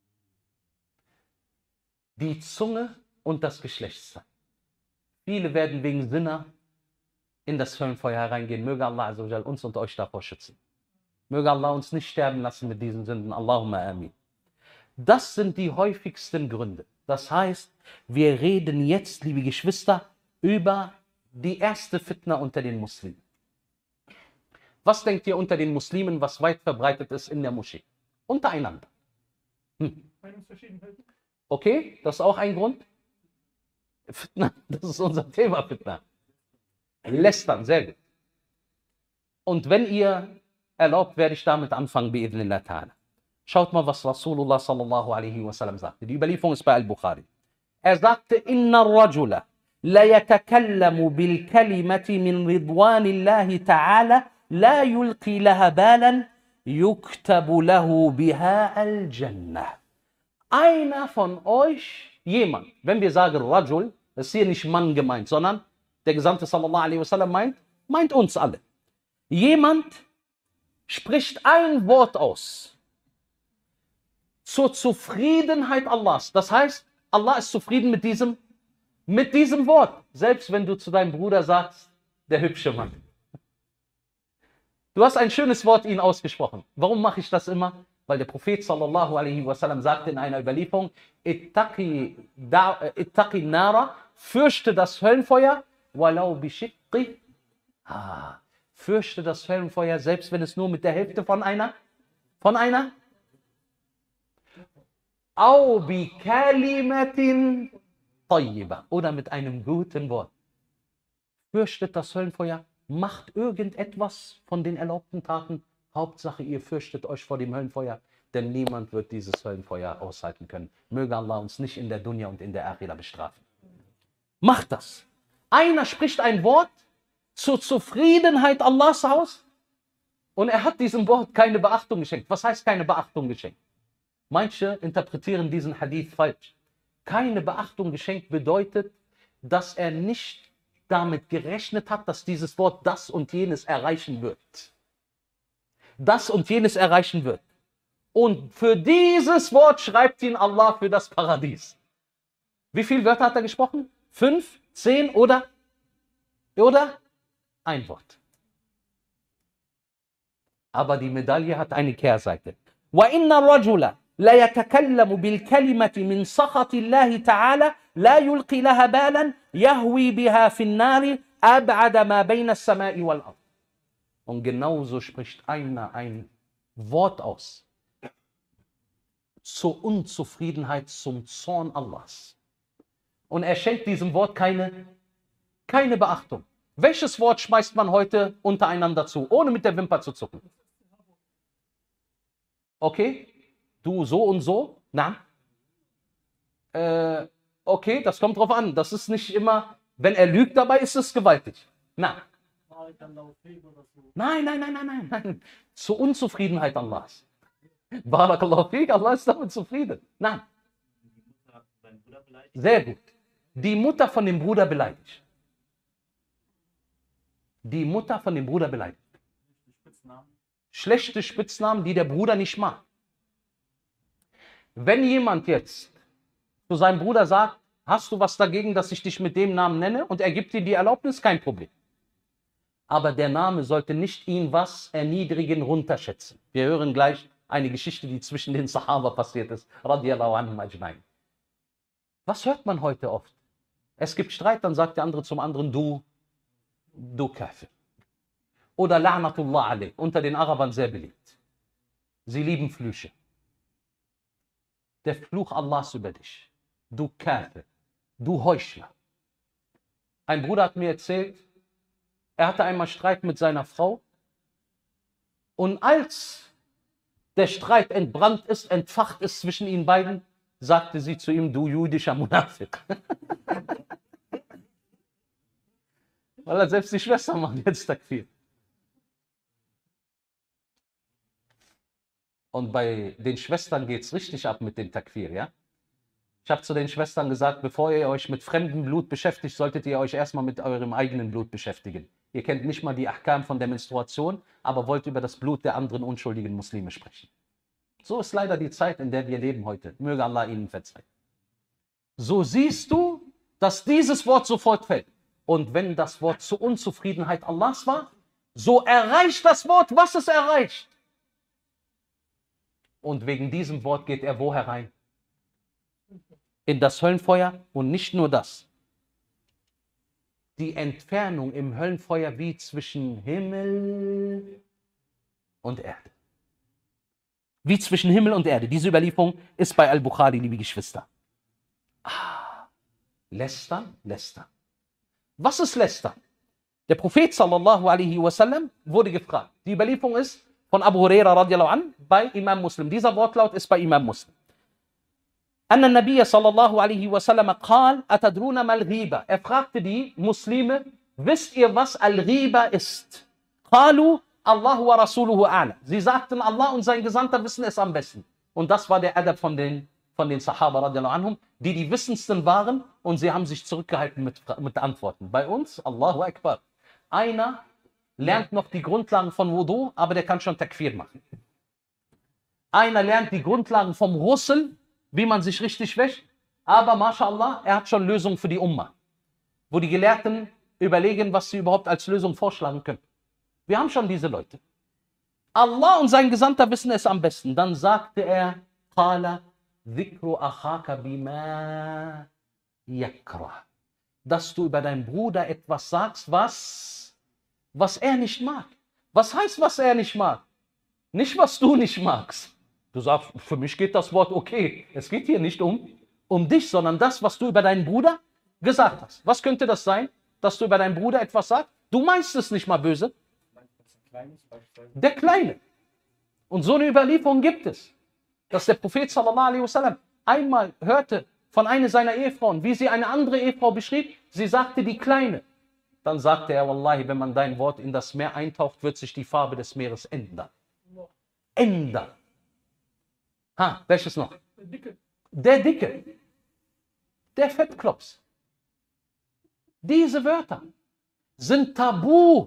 Die Zunge und das Geschlechtsteil. Viele werden wegen Sinner in das Höllenfeuer hereingehen. Möge Allah Azza wa Jal uns und euch davor schützen. Möge Allah uns nicht sterben lassen mit diesen Sünden. Allahumma amin. Das sind die häufigsten Gründe. Das heißt, wir reden jetzt, liebe Geschwister, über die erste Fitna unter den Muslimen. Was denkt ihr unter den Muslimen, was weit verbreitet ist in der Moschee? Untereinander. Hm. Okay, das ist auch ein Grund. Fitna, das ist unser Thema, Fitna. Lästern, sehr gut. Und wenn ihr erlaubt, werde ich damit anfangen, bi'idhnillah ta'ala. Schaut mal, was Rasulullah sallallahu alaihi wasallam sagte. Die Überlieferung ist bei Al-Bukhari. Er sagte, Inna ar-rajula la yatakallamu bil kalimati min ridwanillahi ta'ala la yulqi laha balan yuktabu lahu biha al-jannah. Einer von euch, jemand, wenn wir sagen Rajul, das ist hier nicht Mann gemeint, sondern der Gesandte sallallahu alaihi wasallam meint, meint uns alle. Jemand spricht ein Wort aus zur Zufriedenheit Allahs. Das heißt, Allah ist zufrieden mit diesem, mit diesem Wort. Selbst wenn du zu deinem Bruder sagst, der hübsche Mann. Du hast ein schönes Wort ihn ausgesprochen. Warum mache ich das immer? Weil der Prophet sallallahu alaihi wasallam sagte in einer Überlieferung, Ittaqi, da, ittaqi nara, fürchte das Höllenfeuer, walau bishiqqi, ah, fürchte das Höllenfeuer, selbst wenn es nur mit der Hälfte von einer, von einer, au bi kalimatin tayyiba, oder mit einem guten Wort. Fürchtet das Höllenfeuer, macht irgendetwas von den erlaubten Taten, Hauptsache ihr fürchtet euch vor dem Höllenfeuer, denn niemand wird dieses Höllenfeuer aushalten können. Möge Allah uns nicht in der Dunya und in der Akhira bestrafen. Macht das. Einer spricht ein Wort zur Zufriedenheit Allahs aus und er hat diesem Wort keine Beachtung geschenkt. Was heißt keine Beachtung geschenkt? Manche interpretieren diesen Hadith falsch. Keine Beachtung geschenkt bedeutet, dass er nicht damit gerechnet hat, dass dieses Wort das und jenes erreichen wird. Das und jenes erreichen wird. Und für dieses Wort schreibt ihn Allah für das Paradies. Wie viele Wörter hat er gesprochen? Fünf, zehn oder, oder ein Wort. Aber die Medaille hat eine Kehrseite. Wa inna rajula la yatakallamu bil kalimati min sakhati Allah ta'ala la yulqi laha balan yahwi biha fin nari ab'ada ma bayna as-sama'i wal ard. Und genauso spricht einer ein Wort aus zur Unzufriedenheit, zum Zorn Allahs. Und er schenkt diesem Wort keine, keine Beachtung. Welches Wort schmeißt man heute untereinander zu, ohne mit der Wimper zu zucken? Okay, du so und so? Na? Äh, okay, das kommt drauf an. Das ist nicht immer, wenn er lügt dabei, ist es gewaltig. Na? Nein, nein, nein, nein, nein, nein. Zur Unzufriedenheit Allahs. Barakallahu fik, Allah ist damit zufrieden. Nein. Sehr gut. Die Mutter von dem Bruder beleidigt. Die Mutter von dem Bruder beleidigt. Schlechte Spitznamen, die der Bruder nicht mag. Wenn jemand jetzt zu seinem Bruder sagt, hast du was dagegen, dass ich dich mit dem Namen nenne? Und er gibt dir die Erlaubnis, kein Problem. Aber der Name sollte nicht ihn was erniedrigen, runterschätzen. Wir hören gleich eine Geschichte, die zwischen den Sahaba passiert ist. Radiyallahu anhum ajma'in. Was hört man heute oft? Es gibt Streit, dann sagt der andere zum anderen, du, du Kafir. Oder La'natullah alayh, unter den Arabern sehr beliebt. Sie lieben Flüche. Der Fluch Allahs über dich. Du Kafir, du Heuchler. Ein Bruder hat mir erzählt, er hatte einmal Streit mit seiner Frau und als der Streit entbrannt ist, entfacht ist zwischen ihnen beiden, sagte sie zu ihm, du jüdischer Munafik. Weil selbst die Schwestern machen jetzt Takfir. Und bei den Schwestern geht es richtig ab mit dem Takfir, ja? Ich habe zu den Schwestern gesagt, bevor ihr euch mit fremdem Blut beschäftigt, solltet ihr euch erstmal mit eurem eigenen Blut beschäftigen. Ihr kennt nicht mal die Ahkam von der Menstruation, aber wollt über das Blut der anderen unschuldigen Muslime sprechen. So ist leider die Zeit, in der wir leben heute. Möge Allah ihnen verzeihen. So siehst du, dass dieses Wort sofort fällt. Und wenn das Wort zur Unzufriedenheit Allahs war, so erreicht das Wort, was es erreicht. Und wegen diesem Wort geht er wo herein? In das Höllenfeuer. Und nicht nur das. Die Entfernung im Höllenfeuer wie zwischen Himmel und Erde. Wie zwischen Himmel und Erde. Diese Überlieferung ist bei Al-Bukhari, liebe Geschwister. Ah, lästern, lästern. Was ist lästern? Der Prophet sallallahu alaihi wasallam wurde gefragt. Die Überlieferung ist von Abu Huraira radiallahu an bei Imam Muslim. Dieser Wortlaut ist bei Imam Muslim. أن النبي صلى الله عليه وسلم قال أتدرون ما الغيبة. Er fragte die Muslime, wisst ihr, was Al-Ghiba ist? قالوا الله ورسوله أعلم. Sie sagten, Allah und sein Gesandter wissen es am besten. Und das war der Adab von den, von den Sahaba radiallahu anhum, die die Wissendsten waren und sie haben sich zurückgehalten mit, mit Antworten. Bei uns, Allahu Akbar. Einer lernt noch die Grundlagen von Wudu, aber der kann schon Takfir machen. Einer lernt die Grundlagen vom Ghusl, wie man sich richtig wäscht, aber mashallah, er hat schon Lösungen für die Umma, wo die Gelehrten überlegen, was sie überhaupt als Lösung vorschlagen können. Wir haben schon diese Leute. Allah und sein Gesandter wissen es am besten. Dann sagte er, Qala dhikru akhaka bima yakrah. Dass du über deinen Bruder etwas sagst, was, was er nicht mag. Was heißt, was er nicht mag? Nicht, was du nicht magst. Du sagst, für mich geht das Wort okay. Es geht hier nicht um, um dich, sondern das, was du über deinen Bruder gesagt hast. Was könnte das sein, dass du über deinen Bruder etwas sagst? Du meinst es nicht mal böse. Der Kleine. Und so eine Überlieferung gibt es, dass der Prophet sallallahu alaihi wasallam einmal hörte von einer seiner Ehefrauen, wie sie eine andere Ehefrau beschrieb. Sie sagte, die Kleine. Dann sagte er, Wallahi, wenn man dein Wort in das Meer eintaucht, wird sich die Farbe des Meeres ändern. Ändern. Ha, welches noch? Der Dicke. Der Dicke. Der Fettklops. Diese Wörter sind tabu.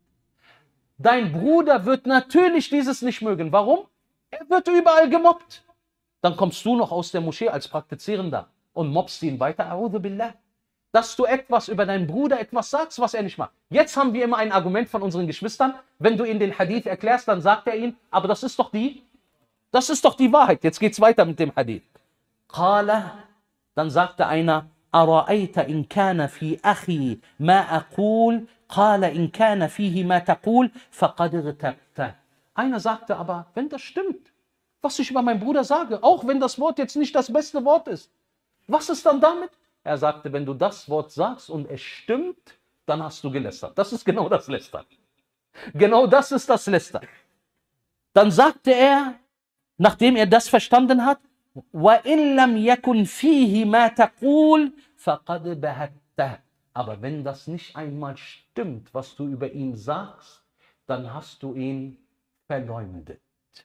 Dein Bruder wird natürlich dieses nicht mögen. Warum? Er wird überall gemobbt. Dann kommst du noch aus der Moschee als Praktizierender und mobbst ihn weiter. A'udhu billah. Dass du etwas über deinen Bruder etwas sagst, was er nicht mag. Jetzt haben wir immer ein Argument von unseren Geschwistern. Wenn du ihnen den Hadith erklärst, dann sagt er ihnen, aber das ist doch die Das ist doch die Wahrheit. Jetzt geht es weiter mit dem Hadith. Qala, dann sagte einer, Ara'ayta in kana fi akhi ma aqul, qala in kana fihi ma taqul, faqad irtabta. Einer sagte aber, wenn das stimmt, was ich über meinen Bruder sage, auch wenn das Wort jetzt nicht das beste Wort ist, was ist dann damit? Er sagte, wenn du das Wort sagst und es stimmt, dann hast du gelästert. Das ist genau das Lästern. Genau das ist das Lästern. Dann sagte er, nachdem er das verstanden hat, وَإِن لَمْ يَكُنْ فِيهِ مَا تَقُولُ فَقَدْ بَهَتَّهُ. Aber wenn das nicht einmal stimmt, was du über ihn sagst, dann hast du ihn verleumdet.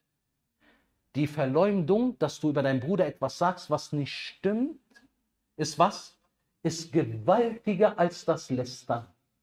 Die Verleumdung, dass du über deinen Bruder etwas sagst, was nicht stimmt, ist was? Ist gewaltiger als das Lästern.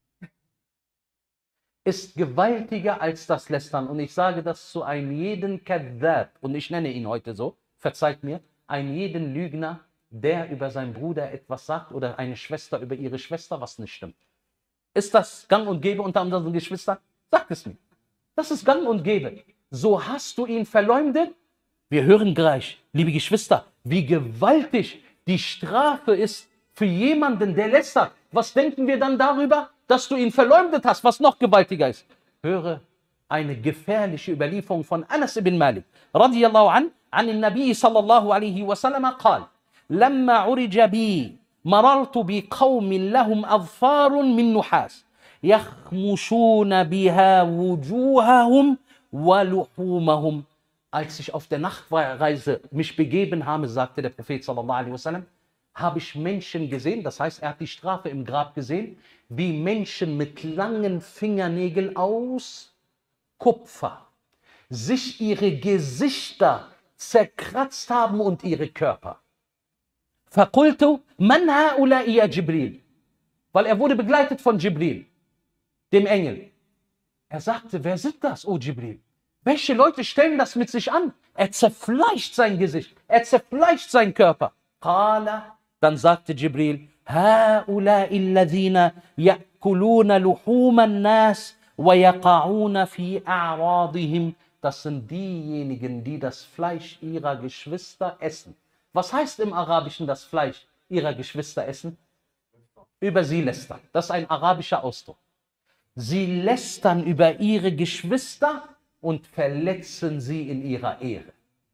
Ist gewaltiger als das Lästern. Und ich sage das zu einem jeden Kadhab, und ich nenne ihn heute so, verzeiht mir, einen jeden Lügner, der über seinen Bruder etwas sagt oder eine Schwester über ihre Schwester, was nicht stimmt. Ist das gang und gäbe unter unseren Geschwistern? Sagt es mir. Das ist gang und gäbe. So hast du ihn verleumdet. Wir hören gleich, liebe Geschwister, wie gewaltig die Strafe ist für jemanden, der lästert. Was denken wir dann darüber, dass du ihn verleumdet hast, was noch gewaltiger ist? Höre eine gefährliche Überlieferung von Anas ibn Malik, radiyallahu an, an den Nabi sallallahu alaihi wasallam, قال, لما عرج بي مررت بقوم لهم أظفار من نحاس يخمشون بها وجوههم ولحومهم. Als ich auf der Nachtreise mich begeben habe, sagte der Prophet sallallahu alaihi wasallam, habe ich Menschen gesehen, das heißt, er hat die Strafe im Grab gesehen, wie Menschen mit langen Fingernägeln aus Kupfer sich ihre Gesichter zerkratzt haben und ihre Körper. فَقُلْتُ مَنْ هَؤُلَاءِ يَا Jibril? Weil er wurde begleitet von Jibril, dem Engel. Er sagte, wer sind das, O Jibril? Welche Leute stellen das mit sich an? Er zerfleischt sein Gesicht, er zerfleischt seinen Körper. Qala, dann sagte Jibril, هَؤُلَاءِ الَّذِينَ يَأْكُلُونَ لُحُومَ النَّاسِ وَيَقَعُونَ فِي أَعْرَاضِهِمْ. Das sind diejenigen, die das Fleisch ihrer Geschwister essen. Was heißt im Arabischen das Fleisch ihrer Geschwister essen? Über sie lästern. Das ist ein arabischer Ausdruck. Sie lästern über ihre Geschwister und verletzen sie in ihrer Ehre.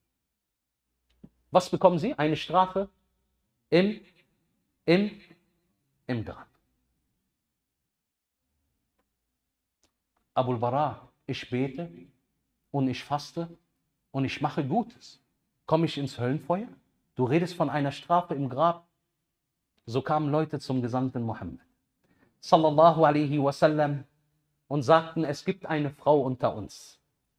Was bekommen sie? Eine Strafe im, im, im Grab. Abul Bara, ich bete und ich faste und ich mache Gutes. Komme ich ins Höllenfeuer? Du redest von einer Strafe im Grab. So kamen Leute zum Gesandten Mohammed sallallahu alaihi wasallam und sagten, es gibt eine Frau unter uns.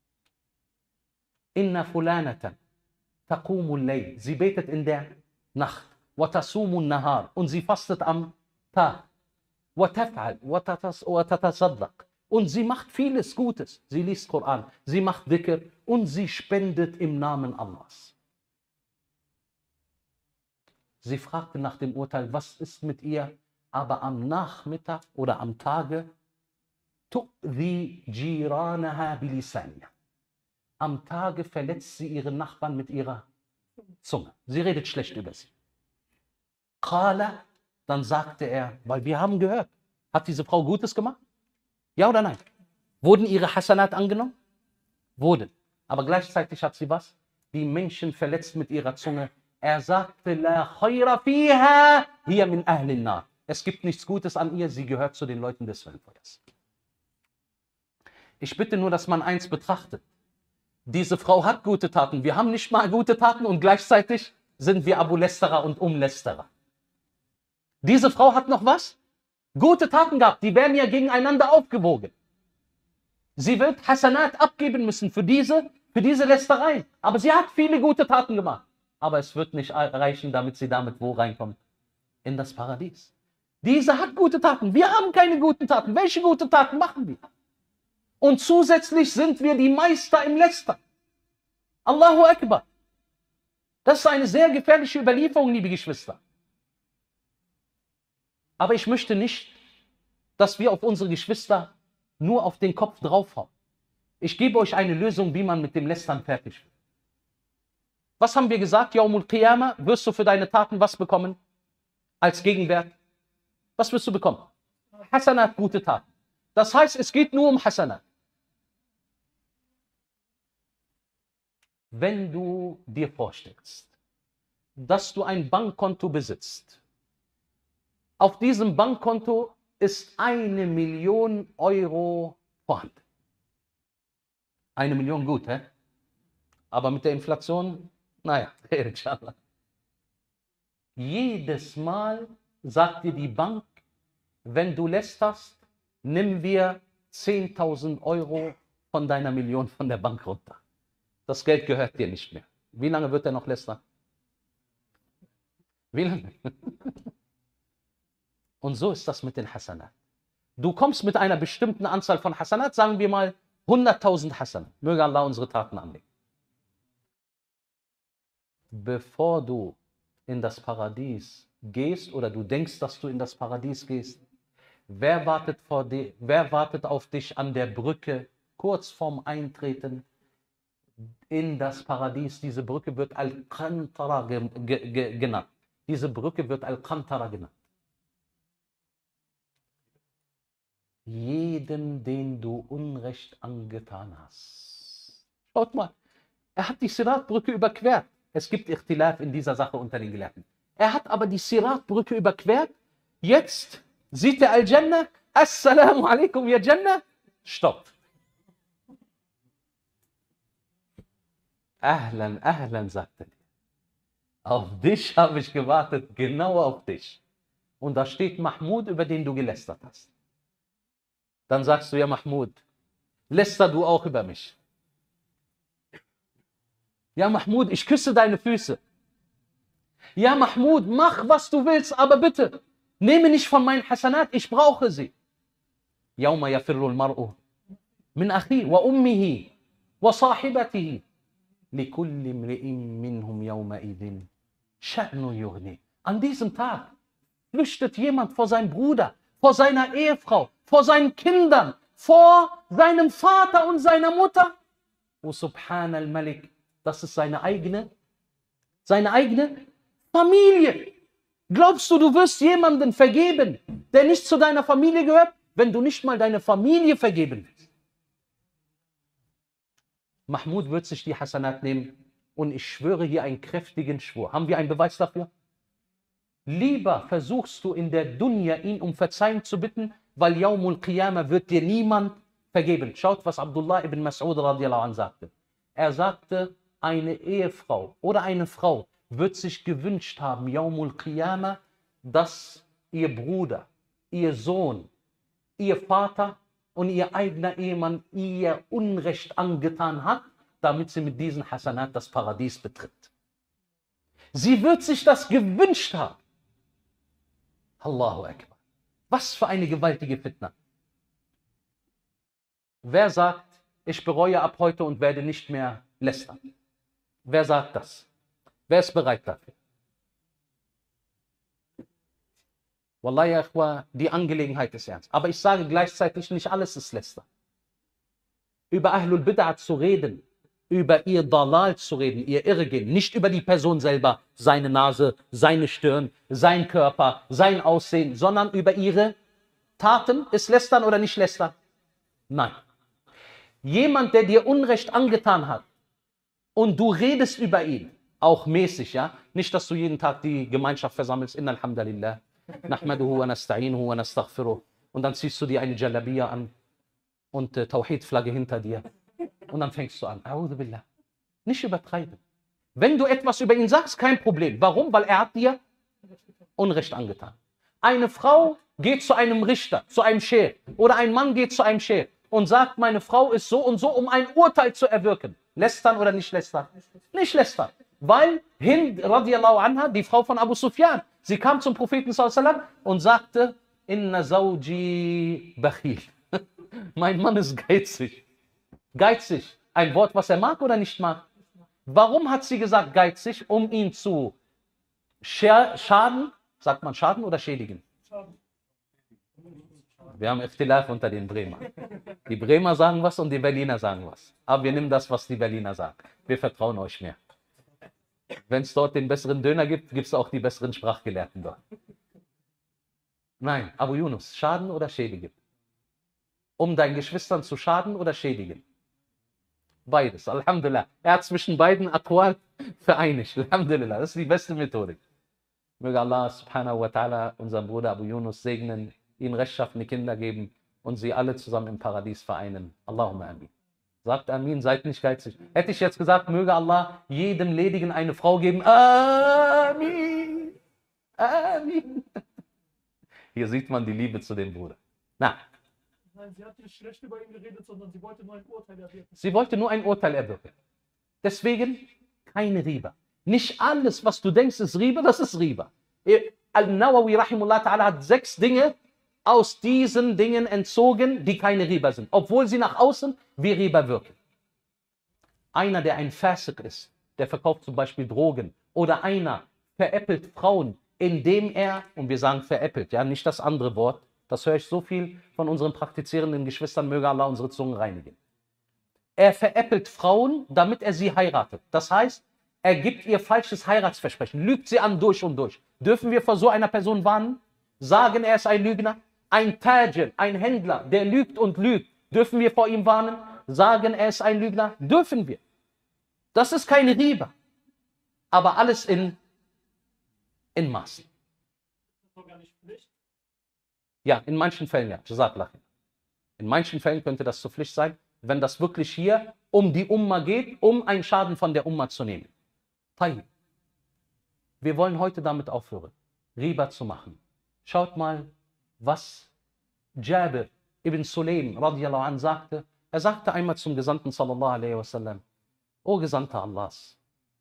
Inna fulanatan taqumul layl. Sie betet in der Nacht. Wa tasumun nahar. Und sie fastet am Tag. Wa taf'al wa tatasaddaq. Und sie macht vieles Gutes. Sie liest Koran, sie macht Dhikr und sie spendet im Namen Allahs. Sie fragte nach dem Urteil, was ist mit ihr? Aber am Nachmittag oder am Tage, tu'dhi jiranaha bilisaniha. Am Tage verletzt sie ihren Nachbarn mit ihrer Zunge. Sie redet schlecht über sie. Qala, dann sagte er, weil wir haben gehört, hat diese Frau Gutes gemacht? Ja oder nein? Wurden ihre Hasanat angenommen? Wurden. Aber gleichzeitig hat sie was? Die Menschen verletzt mit ihrer Zunge. Er sagte, La khayra fiha hiya min ahli an-nar. Es gibt nichts Gutes an ihr, sie gehört zu den Leuten des Höllenfeuers. Ich bitte nur, dass man eins betrachtet. Diese Frau hat gute Taten. Wir haben nicht mal gute Taten und gleichzeitig sind wir Abu-Lästerer und Umlästerer. Diese Frau hat noch was? Gute Taten gehabt, die werden ja gegeneinander aufgewogen. Sie wird Hasanat abgeben müssen für diese, für diese Lästerei. Aber sie hat viele gute Taten gemacht. Aber es wird nicht reichen, damit sie damit wo reinkommt? In das Paradies. Diese hat gute Taten. Wir haben keine guten Taten. Welche gute Taten machen wir? Und zusätzlich sind wir die Meister im Lästern. Allahu Akbar. Das ist eine sehr gefährliche Überlieferung, liebe Geschwister. Aber ich möchte nicht, dass wir auf unsere Geschwister nur auf den Kopf draufhauen. Ich gebe euch eine Lösung, wie man mit dem Lästern fertig wird. Was haben wir gesagt? Yaumul Qiyamah, wirst du für deine Taten was bekommen? Als Gegenwert? Was wirst du bekommen? Hasanat, gute Taten. Das heißt, es geht nur um Hasanat. Wenn du dir vorstellst, dass du ein Bankkonto besitzt, auf diesem Bankkonto ist eine Million Euro vorhanden. Eine Million gut, hä? Aber mit der Inflation, naja, inshallah. Jedes Mal sagt dir die Bank, wenn du lästerst, nimm wir zehntausend Euro von deiner Million von der Bank runter. Das Geld gehört dir nicht mehr. Wie lange wird er noch lästern? Wie lange? Und so ist das mit den Hasanat. Du kommst mit einer bestimmten Anzahl von Hasanat, sagen wir mal hunderttausend Hasanat. Möge Allah unsere Taten annehmen. Bevor du in das Paradies gehst oder du denkst, dass du in das Paradies gehst, wer wartet, vor dir, wer wartet auf dich an der Brücke kurz vorm Eintreten in das Paradies? Diese Brücke wird Al-Qantara ge ge ge genannt. Diese Brücke wird Al-Qantara genannt. Jedem, den du Unrecht angetan hast. Schaut mal, er hat die Sirat-Brücke überquert. Es gibt Ikhtilaf in dieser Sache unter den Gelehrten. Er hat aber die Sirat-Brücke überquert. Jetzt sieht er Al-Jannah. Assalamu alaikum, ya Jannah. Stopp. Ahlan, ahlan, sagt er dir. Auf dich habe ich gewartet, genau auf dich. Und da steht Mahmoud, über den du gelästert hast. Dann sagst du, ja Mahmoud, läster du auch über mich. Ja Mahmoud, ich küsse deine Füße. Ja Mahmoud, mach was du willst, aber bitte, nehme nicht von meinen Hasanat, ich brauche sie. Yawma yafirru al-mar'u min akhi wa ummihi wa sahibatihi likulli imri'in minhum yawma idhin sha'nu yughni. An diesem Tag flüchtet jemand vor seinem Bruder, vor seiner Ehefrau, vor seinen Kindern, vor seinem Vater und seiner Mutter. O Subhan al-Malik, das ist seine eigene, seine eigene Familie. Glaubst du, du wirst jemanden vergeben, der nicht zu deiner Familie gehört, wenn du nicht mal deine Familie vergeben willst? Mahmoud wird sich die Hasanat nehmen und ich schwöre hier einen kräftigen Schwur. Haben wir einen Beweis dafür? Lieber versuchst du in der Dunya ihn um Verzeihung zu bitten, weil Yawmul Qiyamah wird dir niemand vergeben. Schaut, was Abdullah ibn Mas'ud radiallahu anh sagte. Er sagte, eine Ehefrau oder eine Frau wird sich gewünscht haben, Yawmul Qiyamah, dass ihr Bruder, ihr Sohn, ihr Vater und ihr eigener Ehemann ihr Unrecht angetan hat, damit sie mit diesen Hasanat das Paradies betritt. Sie wird sich das gewünscht haben. Allahu Akbar. Was für eine gewaltige Fitna. Wer sagt, ich bereue ab heute und werde nicht mehr lästern? Wer sagt das? Wer ist bereit dafür? Wallahi, Akhwa, die Angelegenheit ist ernst. Aber ich sage gleichzeitig, nicht alles ist Lästern. Über Ahlul Bid'ah zu reden, über ihr Dalal zu reden, ihr Irrgehen, nicht über die Person selber, seine Nase, seine Stirn, sein Körper, sein Aussehen, sondern über ihre Taten. Ist Lästern oder nicht Lästern? Nein. Jemand, der dir Unrecht angetan hat und du redest über ihn, auch mäßig, ja, nicht, dass du jeden Tag die Gemeinschaft versammelst, Inna alhamdulillah, nahmaduhu wa nasta'inuhu wa nastaghfiruh, und dann ziehst du dir eine Jalabiya an und äh, Tawhid-Flagge hinter dir und dann fängst du an, A'udhu billah. Nicht übertreiben. Wenn du etwas über ihn sagst, kein Problem. Warum? Weil er hat dir Unrecht angetan. Eine Frau geht zu einem Richter, zu einem Scheich, oder ein Mann geht zu einem Scheich und sagt, meine Frau ist so und so, um ein Urteil zu erwirken. Lästern oder nicht lästern? Nicht lästern. Weil Hind radiallahu anha, die Frau von Abu Sufyan, sie kam zum Propheten sallallahu alaihi wasallam und sagte, Inna zawji bakhil. Mein Mann ist geizig. Geizig. Ein Wort, was er mag oder nicht mag? Warum hat sie gesagt geizig? Um ihn zu schaden, sagt man schaden oder schädigen? Wir haben Ikhtilaf unter den Bremer. Die Bremer sagen was und die Berliner sagen was. Aber wir nehmen das, was die Berliner sagen. Wir vertrauen euch mehr. Wenn es dort den besseren Döner gibt, gibt es auch die besseren Sprachgelehrten dort. Nein, Abu Yunus, schaden oder schädigen? Um deinen Geschwistern zu schaden oder schädigen? Beides, Alhamdulillah. Er hat zwischen beiden Aqwal vereinigt. Alhamdulillah, das ist die beste Methodik. Möge Allah subhanahu wa ta'ala unseren Bruder Abu Yunus segnen, ihnen rechtschaffene Kinder geben und sie alle zusammen im Paradies vereinen. Allahumma amin. Sagt Amin, seid nicht geizig. Hätte ich jetzt gesagt, möge Allah jedem Ledigen eine Frau geben. Amin. Amin. Hier sieht man die Liebe zu dem Bruder. Na. Nein, sie hat nicht schlecht über ihn geredet, sondern sie wollte nur ein Urteil erwirken. Sie wollte nur ein Urteil erwirken. Deswegen keine Riba. Nicht alles, was du denkst, ist Riba, das ist Riba. Al-Nawawi rahimullah ta'ala hat sechs Dinge aus diesen Dingen entzogen, die keine Riba sind, obwohl sie nach außen wie Riba wirken. Einer, der ein Fasik ist, der verkauft zum Beispiel Drogen, oder einer veräppelt Frauen, indem er, und wir sagen veräppelt, ja, nicht das andere Wort, das höre ich so viel von unseren praktizierenden Geschwistern, möge Allah unsere Zungen reinigen. Er veräppelt Frauen, damit er sie heiratet. Das heißt, er gibt ihr falsches Heiratsversprechen, lügt sie an durch und durch. Dürfen wir vor so einer Person warnen? Sagen, er ist ein Lügner? Ein Tajir, ein Händler, der lügt und lügt, dürfen wir vor ihm warnen? Sagen, er ist ein Lügner? Dürfen wir. Das ist keine Riba. Aber alles in, in Maßen. Das ist doch gar nicht Pflicht. Ja, in manchen Fällen ja. Jazakallah. In manchen Fällen könnte das zur Pflicht sein, wenn das wirklich hier um die Umma geht, um einen Schaden von der Umma zu nehmen. Tayyib. Wir wollen heute damit aufhören, Riba zu machen. Schaut mal, was Jabir ibn Sulaim radiallahu anh sagte. Er sagte einmal zum Gesandten sallallahu alaihi wasallam: O Gesandter Allahs,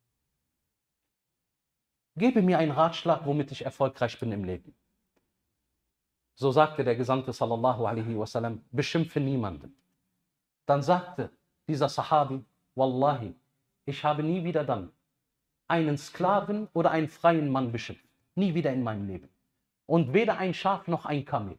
gebe mir einen Ratschlag, womit ich erfolgreich bin im Leben. So sagte der Gesandte sallallahu alaihi wasallam: beschimpfe niemanden. Dann sagte dieser Sahabi: Wallahi, ich habe nie wieder dann einen Sklaven oder einen freien Mann beschimpft. Nie wieder in meinem Leben. Und weder ein Schaf noch ein Kamel.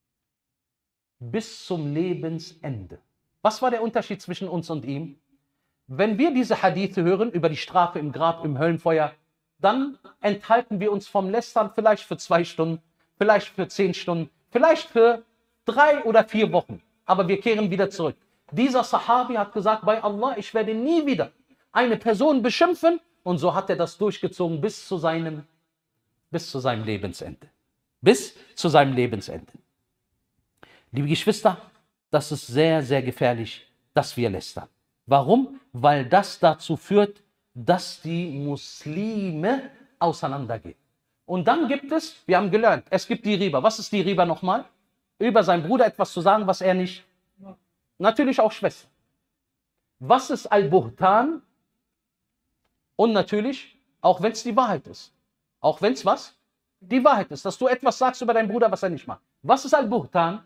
Bis zum Lebensende. Was war der Unterschied zwischen uns und ihm? Wenn wir diese Hadithe hören über die Strafe im Grab, im Höllenfeuer, dann enthalten wir uns vom Lästern vielleicht für zwei Stunden, vielleicht für zehn Stunden, vielleicht für drei oder vier Wochen. Aber wir kehren wieder zurück. Dieser Sahabi hat gesagt, bei Allah, ich werde nie wieder eine Person beschimpfen. Und so hat er das durchgezogen bis zu seinem, bis zu seinem Lebensende. Bis zu seinem Lebensende. Liebe Geschwister, das ist sehr, sehr gefährlich, dass wir lästern. Warum? Weil das dazu führt, dass die Muslime auseinandergehen. Und dann gibt es, wir haben gelernt, es gibt die Riba. Was ist die Riba nochmal? Über seinen Bruder etwas zu sagen, was er nicht. Natürlich auch Schwester. Was ist Al-Buhtan? Und natürlich, auch wenn es die Wahrheit ist. Auch wenn es was? Die Wahrheit ist, dass du etwas sagst über deinen Bruder, was er nicht macht. Was ist Al-Buhtan?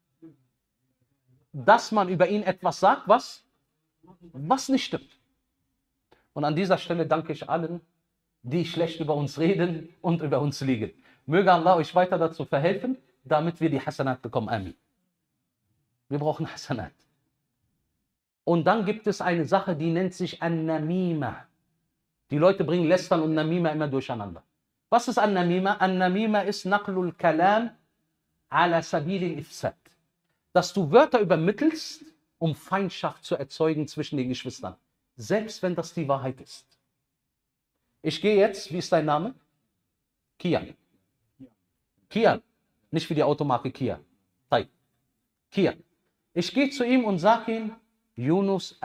Dass man über ihn etwas sagt, was? Was nicht stimmt. Und an dieser Stelle danke ich allen, die schlecht über uns reden und über uns liegen. Möge Allah euch weiter dazu verhelfen, damit wir die Hasanat bekommen. Amin. Wir brauchen Hasanat. Und dann gibt es eine Sache, die nennt sich An-Namima. Die Leute bringen Lästern und Namima immer durcheinander. Was ist An-Namima? An-Namima ist Naqlul Kalam ala Sabilil Ifsad. Dass du Wörter übermittelst, um Feindschaft zu erzeugen zwischen den Geschwistern. Selbst wenn das die Wahrheit ist. Ich gehe jetzt, wie ist dein Name? Kian. Kian. Nicht wie die Automarke Kia. Nein. Kian. Ich gehe zu ihm und sage ihm, Yunus,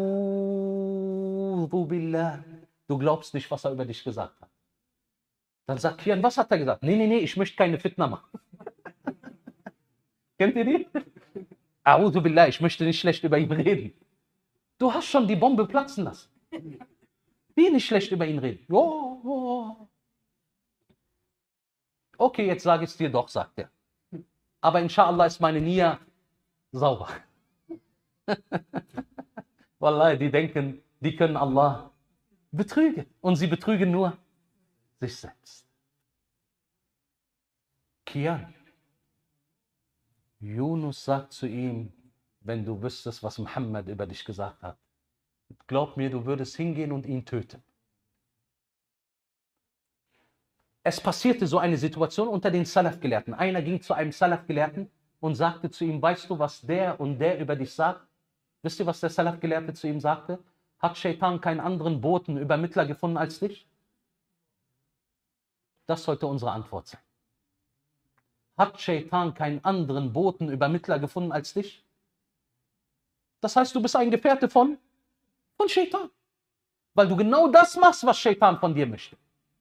a'udhu billah. Du glaubst nicht, was er über dich gesagt hat. Dann sagt Kian, was hat er gesagt? Nee, nee, nee, ich möchte keine Fitna machen. Kennt ihr die? A'udhu billah, ich möchte nicht schlecht über ihn reden. Du hast schon die Bombe platzen lassen. Wie nicht schlecht über ihn reden? Jo, jo. Okay, jetzt sage ich es dir doch, sagt er. Aber inshallah ist meine Nia sauber. Wallah, die denken, die können Allah betrügen. Und sie betrügen nur sich selbst. Kian. Yunus sagt zu ihm, wenn du wüsstest, was Muhammad über dich gesagt hat, glaub mir, du würdest hingehen und ihn töten. Es passierte so eine Situation unter den Salaf-Gelehrten. Einer ging zu einem Salaf-Gelehrten und sagte zu ihm, weißt du, was der und der über dich sagt? Wisst ihr, was der Salaf-Gelehrte zu ihm sagte? Hat Shaitan keinen anderen Boten, Übermittler gefunden als dich? Das sollte unsere Antwort sein. Hat Shaitan keinen anderen Boten, Übermittler gefunden als dich? Das heißt, du bist ein Gefährte von, von Shaitan. Weil du genau das machst, was Shaitan von dir möchte.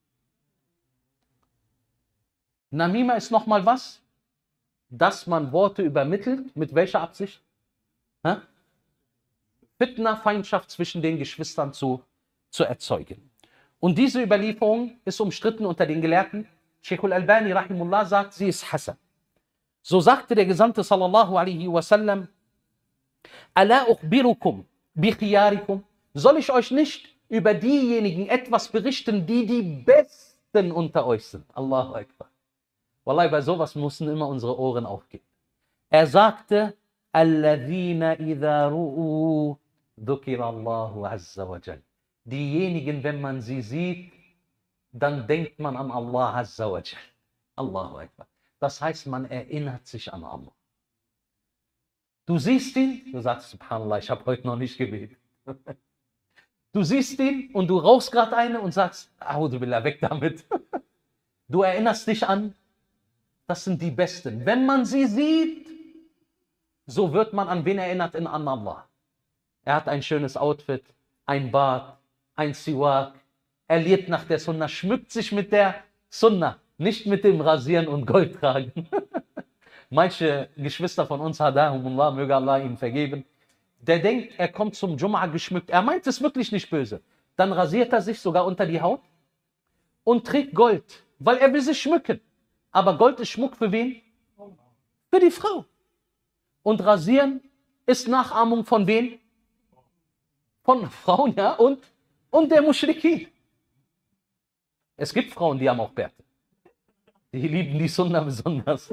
Namima ist nochmal was? Dass man Worte übermittelt. Mit welcher Absicht? Hä? Fitna, Feindschaft zwischen den Geschwistern zu, zu erzeugen. Und diese Überlieferung ist umstritten unter den Gelehrten. Sheikh al-Albani rahimullah sagt, sie ist Hasan. So sagte der Gesandte sallallahu alaihi wasallam, Ala ukhbirukum bi khiyarikum. Soll ich euch nicht über diejenigen etwas berichten, die die Besten unter euch sind? Allahu Akbar. Wallahi, bei sowas müssen immer unsere Ohren aufgehen. Er sagte, Alladhina idha ru'u dhukira Allahu azza wa jal. Diejenigen, wenn man sie sieht, dann denkt man an Allah azza wa jal. Allahu Akbar. Das heißt, man erinnert sich an Allah. Du siehst ihn, du sagst, Subhanallah, ich habe heute noch nicht gebetet. Du siehst ihn und du rauchst gerade eine und sagst, A'udhu billah, weg damit. Du erinnerst dich an, das sind die Besten. Wenn man sie sieht, so wird man an wen erinnert? In an Allah. Er hat ein schönes Outfit, ein Bart, ein Siwak, Er lebt nach der Sunna, schmückt sich mit der Sunna, nicht mit dem Rasieren und Gold tragen. Manche Geschwister von uns, Hadahumullah, möge Allah ihm vergeben, der denkt, er kommt zum Jum'a geschmückt. Er meint es wirklich nicht böse. Dann rasiert er sich sogar unter die Haut und trägt Gold, weil er will sich schmücken. Aber Gold ist Schmuck für wen? Für die Frau. Und Rasieren ist Nachahmung von wem? Von Frauen, ja, und, und der Mushriki. Es gibt Frauen, die haben auch Bärte. Die lieben die Sunna besonders.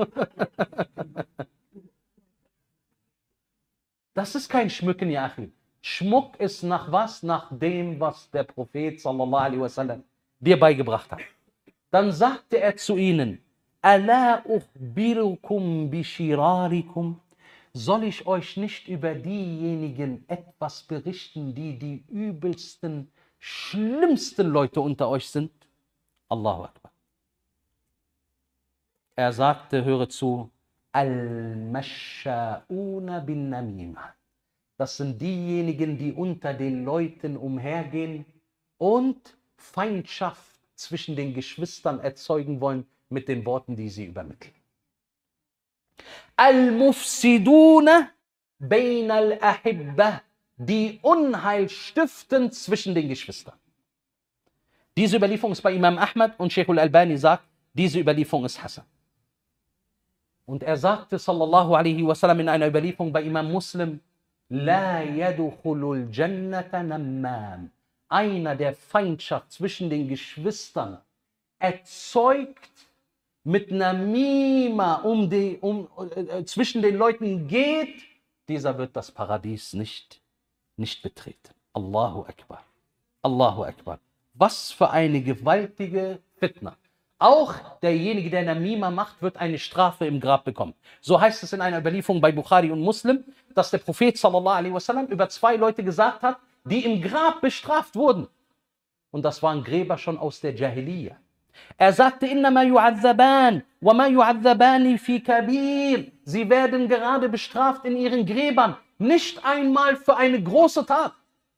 Das ist kein Schmücken, ja, Achim. Schmuck ist nach was? Nach dem, was der Prophet sallallahu alaihi wasallam dir beigebracht hat. Dann sagte er zu ihnen, Ala ukhbirukum bishirarikum. Soll ich euch nicht über diejenigen etwas berichten, die die übelsten, schlimmsten Leute unter euch sind? Allahu Akbar. Er sagte, höre zu, Al-Masha'una bin Namima. Das sind diejenigen, die unter den Leuten umhergehen und Feindschaft zwischen den Geschwistern erzeugen wollen mit den Worten, die sie übermitteln. Al-Mufsiduna bain al-Ahibba. Die Unheil stiften zwischen den Geschwistern. Diese Überlieferung ist bei Imam Ahmad und Sheikh al-Albani sagt, diese Überlieferung ist Hasan. Und er sagte, sallallahu alaihi wasallam, in einer Überlieferung bei Imam Muslim, La yadukhulul jannata nammam. Einer, der Feindschaft zwischen den Geschwistern erzeugt, mit Namima um die, um, äh, zwischen den Leuten geht, dieser wird das Paradies nicht, nicht betreten. Allahu Akbar. Allahu Akbar. Was für eine gewaltige Fitna. Auch derjenige, der Namima macht, wird eine Strafe im Grab bekommen. So heißt es in einer Überlieferung bei Bukhari und Muslim, dass der Prophet sallallahu alaihi wasallam über zwei Leute gesagt hat, die im Grab bestraft wurden. Und das waren Gräber schon aus der Jahiliyyah. Er sagte, innama yu'adzaban wa ma yu'adzabani fi kabir. Sie werden gerade bestraft in ihren Gräbern, nicht einmal für eine große Tat.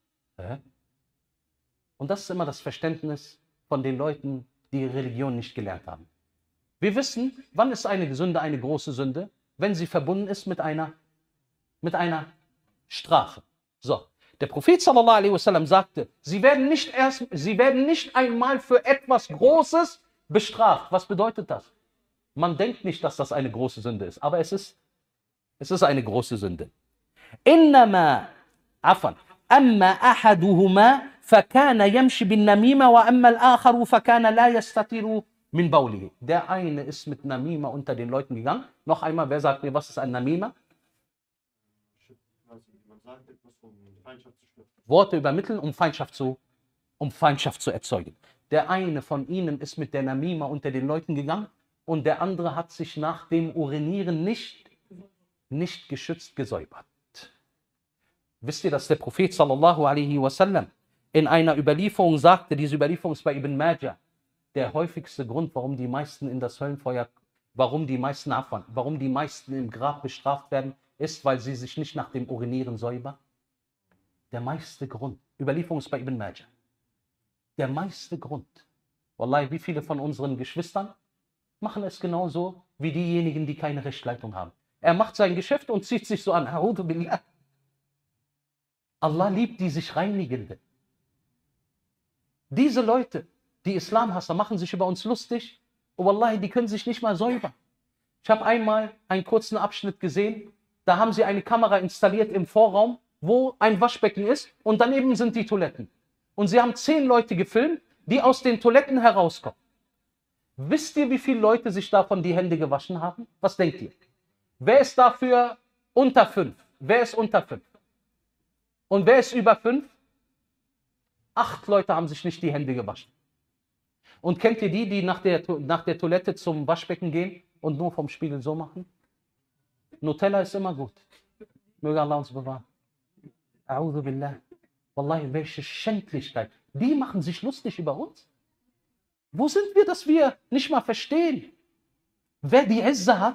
Und das ist immer das Verständnis von den Leuten, die Religion nicht gelernt haben. Wir wissen, wann ist eine Sünde eine große Sünde? Wenn sie verbunden ist mit einer, mit einer Strafe. So. Der Prophet sallallahu alaihi wasallam sagte, sie werden, nicht erst, sie werden nicht einmal für etwas Großes bestraft. Was bedeutet das? Man denkt nicht, dass das eine große Sünde ist, aber es ist, es ist eine große Sünde. Innama, afan, amma ahaduhuma fakana yamshi bin namima wa amma al-akharu fakana la yastatiru min bawlihi. Der eine ist mit Namima unter den Leuten gegangen. Noch einmal, wer sagt mir, was ist ein Namima? Worte übermitteln, um Feindschaft zu, um Feindschaft zu erzeugen. Der eine von ihnen ist mit der Namima unter den Leuten gegangen und der andere hat sich nach dem Urinieren nicht, nicht geschützt gesäubert. Wisst ihr, dass der Prophet sallallahu alaihi wasallam in einer Überlieferung sagte, diese Überlieferung ist bei Ibn Majah, der häufigste Grund, warum die meisten in das Höllenfeuer, warum die meisten abfahren, warum die meisten im Grab bestraft werden, ist, weil sie sich nicht nach dem Urinieren säubern. Der meiste Grund. Überlieferung ist bei Ibn Majah. Der meiste Grund. Wallahi, wie viele von unseren Geschwistern machen es genauso wie diejenigen, die keine Rechtsleitung haben. Er macht sein Geschäft und zieht sich so an. A'udhu billah. Allah liebt die sich Reinigenden. Diese Leute, die Islam hassen, machen sich über uns lustig. Oh Wallahi, die können sich nicht mal säubern. Ich habe einmal einen kurzen Abschnitt gesehen. Da haben sie eine Kamera installiert im Vorraum, wo ein Waschbecken ist und daneben sind die Toiletten. Und sie haben zehn Leute gefilmt, die aus den Toiletten herauskommen. Wisst ihr, wie viele Leute sich davon die Hände gewaschen haben? Was denkt ihr? Wer ist dafür unter fünf? Wer ist unter fünf? Und wer ist über fünf? Acht Leute haben sich nicht die Hände gewaschen. Und kennt ihr die, die nach der, nach der Toilette zum Waschbecken gehen und nur vom Spiegel so machen? Nutella ist immer gut. Möge Allah uns bewahren. A'udhu billah. Wallahi, welche Schändlichkeit. Die machen sich lustig über uns. Wo sind wir, dass wir nicht mal verstehen, wer die Izza hat?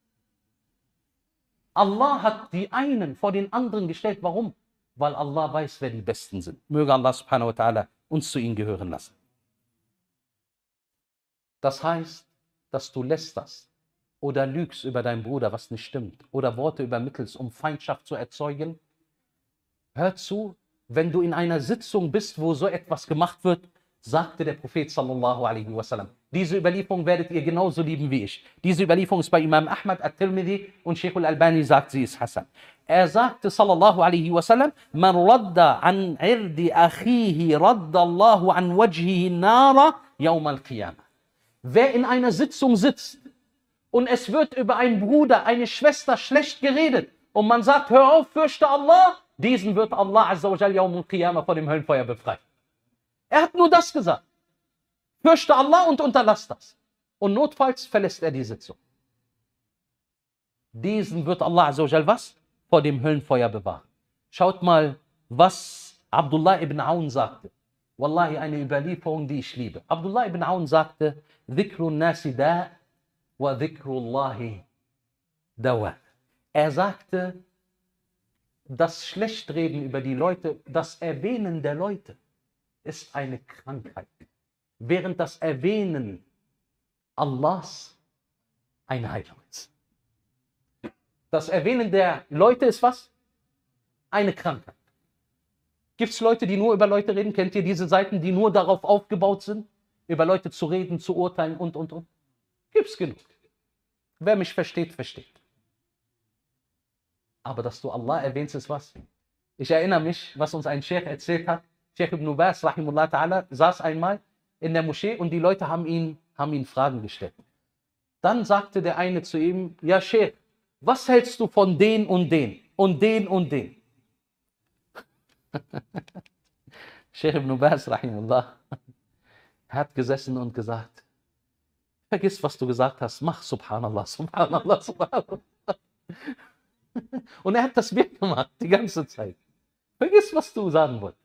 Allah hat die einen vor den anderen gestellt. Warum? Weil Allah weiß, wer die Besten sind. Möge Allah subhanahu wa ta'ala uns zu ihnen gehören lassen. Das heißt, dass du lästerst oder lügst über deinen Bruder, was nicht stimmt, oder Worte übermittelst, um Feindschaft zu erzeugen. Hör zu, wenn du in einer Sitzung bist, wo so etwas gemacht wird, sagte der Prophet sallallahu alaihi wasallam. Diese Überlieferung werdet ihr genauso lieben wie ich. Diese Überlieferung ist bei Imam Ahmad al-Tirmidhi und Sheikh al-Albani sagt, sie ist Hassan. Er sagte sallallahu alaihi wasallam, man radda an irdi akhihi radda Allahu an wajhihi nara yawm al-qiyamah. Wer in einer Sitzung sitzt und es wird über einen Bruder, eine Schwester schlecht geredet und man sagt, hör auf, fürchte Allah, diesen wird Allah azza wa jalla yawm al-qiyamah vor dem Höllenfeuer befreien. Er hat nur das gesagt. Fürchte Allah und unterlass das. Und notfalls verlässt er die Sitzung. Diesen wird Allah azza wa jalla was? Vor dem Höllenfeuer bewahren. Schaut mal, was Abdullah ibn Aun sagte. Wallahi, eine Überlieferung, die ich liebe. Abdullah ibn Aun sagte, Dhikrun nasi da wa dhikrullahi dawa. Er sagte, das Schlechtreden über die Leute, das Erwähnen der Leute ist eine Krankheit. Während das Erwähnen Allahs eine Heilung ist. Das Erwähnen der Leute ist was? Eine Krankheit. Gibt es Leute, die nur über Leute reden? Kennt ihr diese Seiten, die nur darauf aufgebaut sind, über Leute zu reden, zu urteilen und, und, und? Gibt es genug. Wer mich versteht, versteht. Aber dass du Allah erwähnst, ist was? Ich erinnere mich, was uns ein Sheikh erzählt hat. Sheikh ibn Baz, rahimullah ta'ala, saß einmal in der Moschee und die Leute haben ihn, haben ihn Fragen gestellt. Dann sagte der eine zu ihm, ja Sheikh, was hältst du von den und den und den und den? Sheikh ibn Baz, rahimullah, hat gesessen und gesagt, vergiss, was du gesagt hast, mach Subhanallah, Subhanallah, Subhanallah. Und er hat das wirklich gemacht, die ganze Zeit. Vergiss, was du sagen wolltest.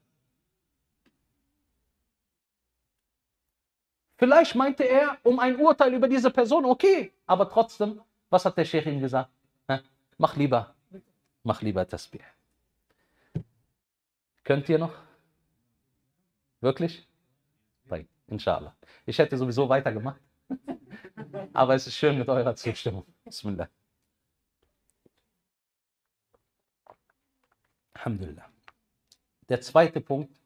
Vielleicht meinte er, um ein Urteil über diese Person, okay, aber trotzdem, was hat der Sheikh ihm gesagt? Mach lieber, mach lieber Tasbih. Könnt ihr noch? Wirklich? Nein, inshallah. Ich hätte sowieso weitergemacht, aber es ist schön mit eurer Zustimmung. Bismillah. Alhamdulillah. Der zweite Punkt,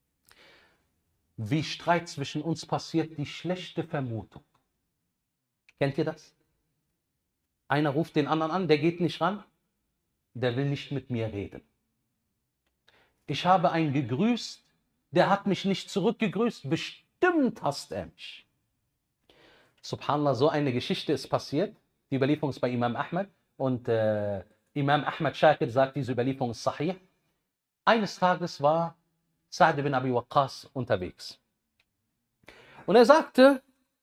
wie Streit zwischen uns passiert, die schlechte Vermutung. Kennt ihr das? Einer ruft den anderen an, der geht nicht ran, der will nicht mit mir reden. Ich habe einen gegrüßt, der hat mich nicht zurückgegrüßt, bestimmt hasst er mich. Subhanallah, so eine Geschichte ist passiert. Die Überlieferung ist bei Imam Ahmad und äh, Imam Ahmad Shakir sagt, diese Überlieferung ist sahih. Eines Tages war Sa'd ibn Abi Waqqas unterwegs. Und er sagte,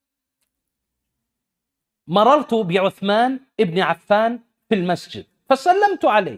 Marartu bi Uthman ibn Affan fil Masjid. Fasallamtu alayh.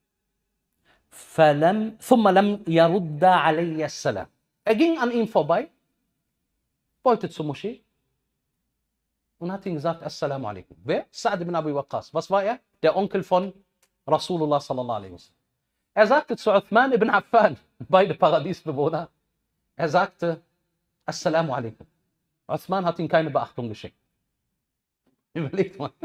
Falam, thumma lam yarudda alayya salam. Er ging an ihm vorbei, wollte zur Moschee und hat ihm gesagt, Assalamu alaikum. Wer? Sa'd ibn Abi Waqqas. Was war er? Der Onkel von Rasulullah sallallahu alaihi wasallam. Er sagte zu Uthman ibn Affan, beide Paradiesbewohner, er sagte, Assalamu alaikum. Uthman hat ihm keine Beachtung geschenkt. Überlegt mal.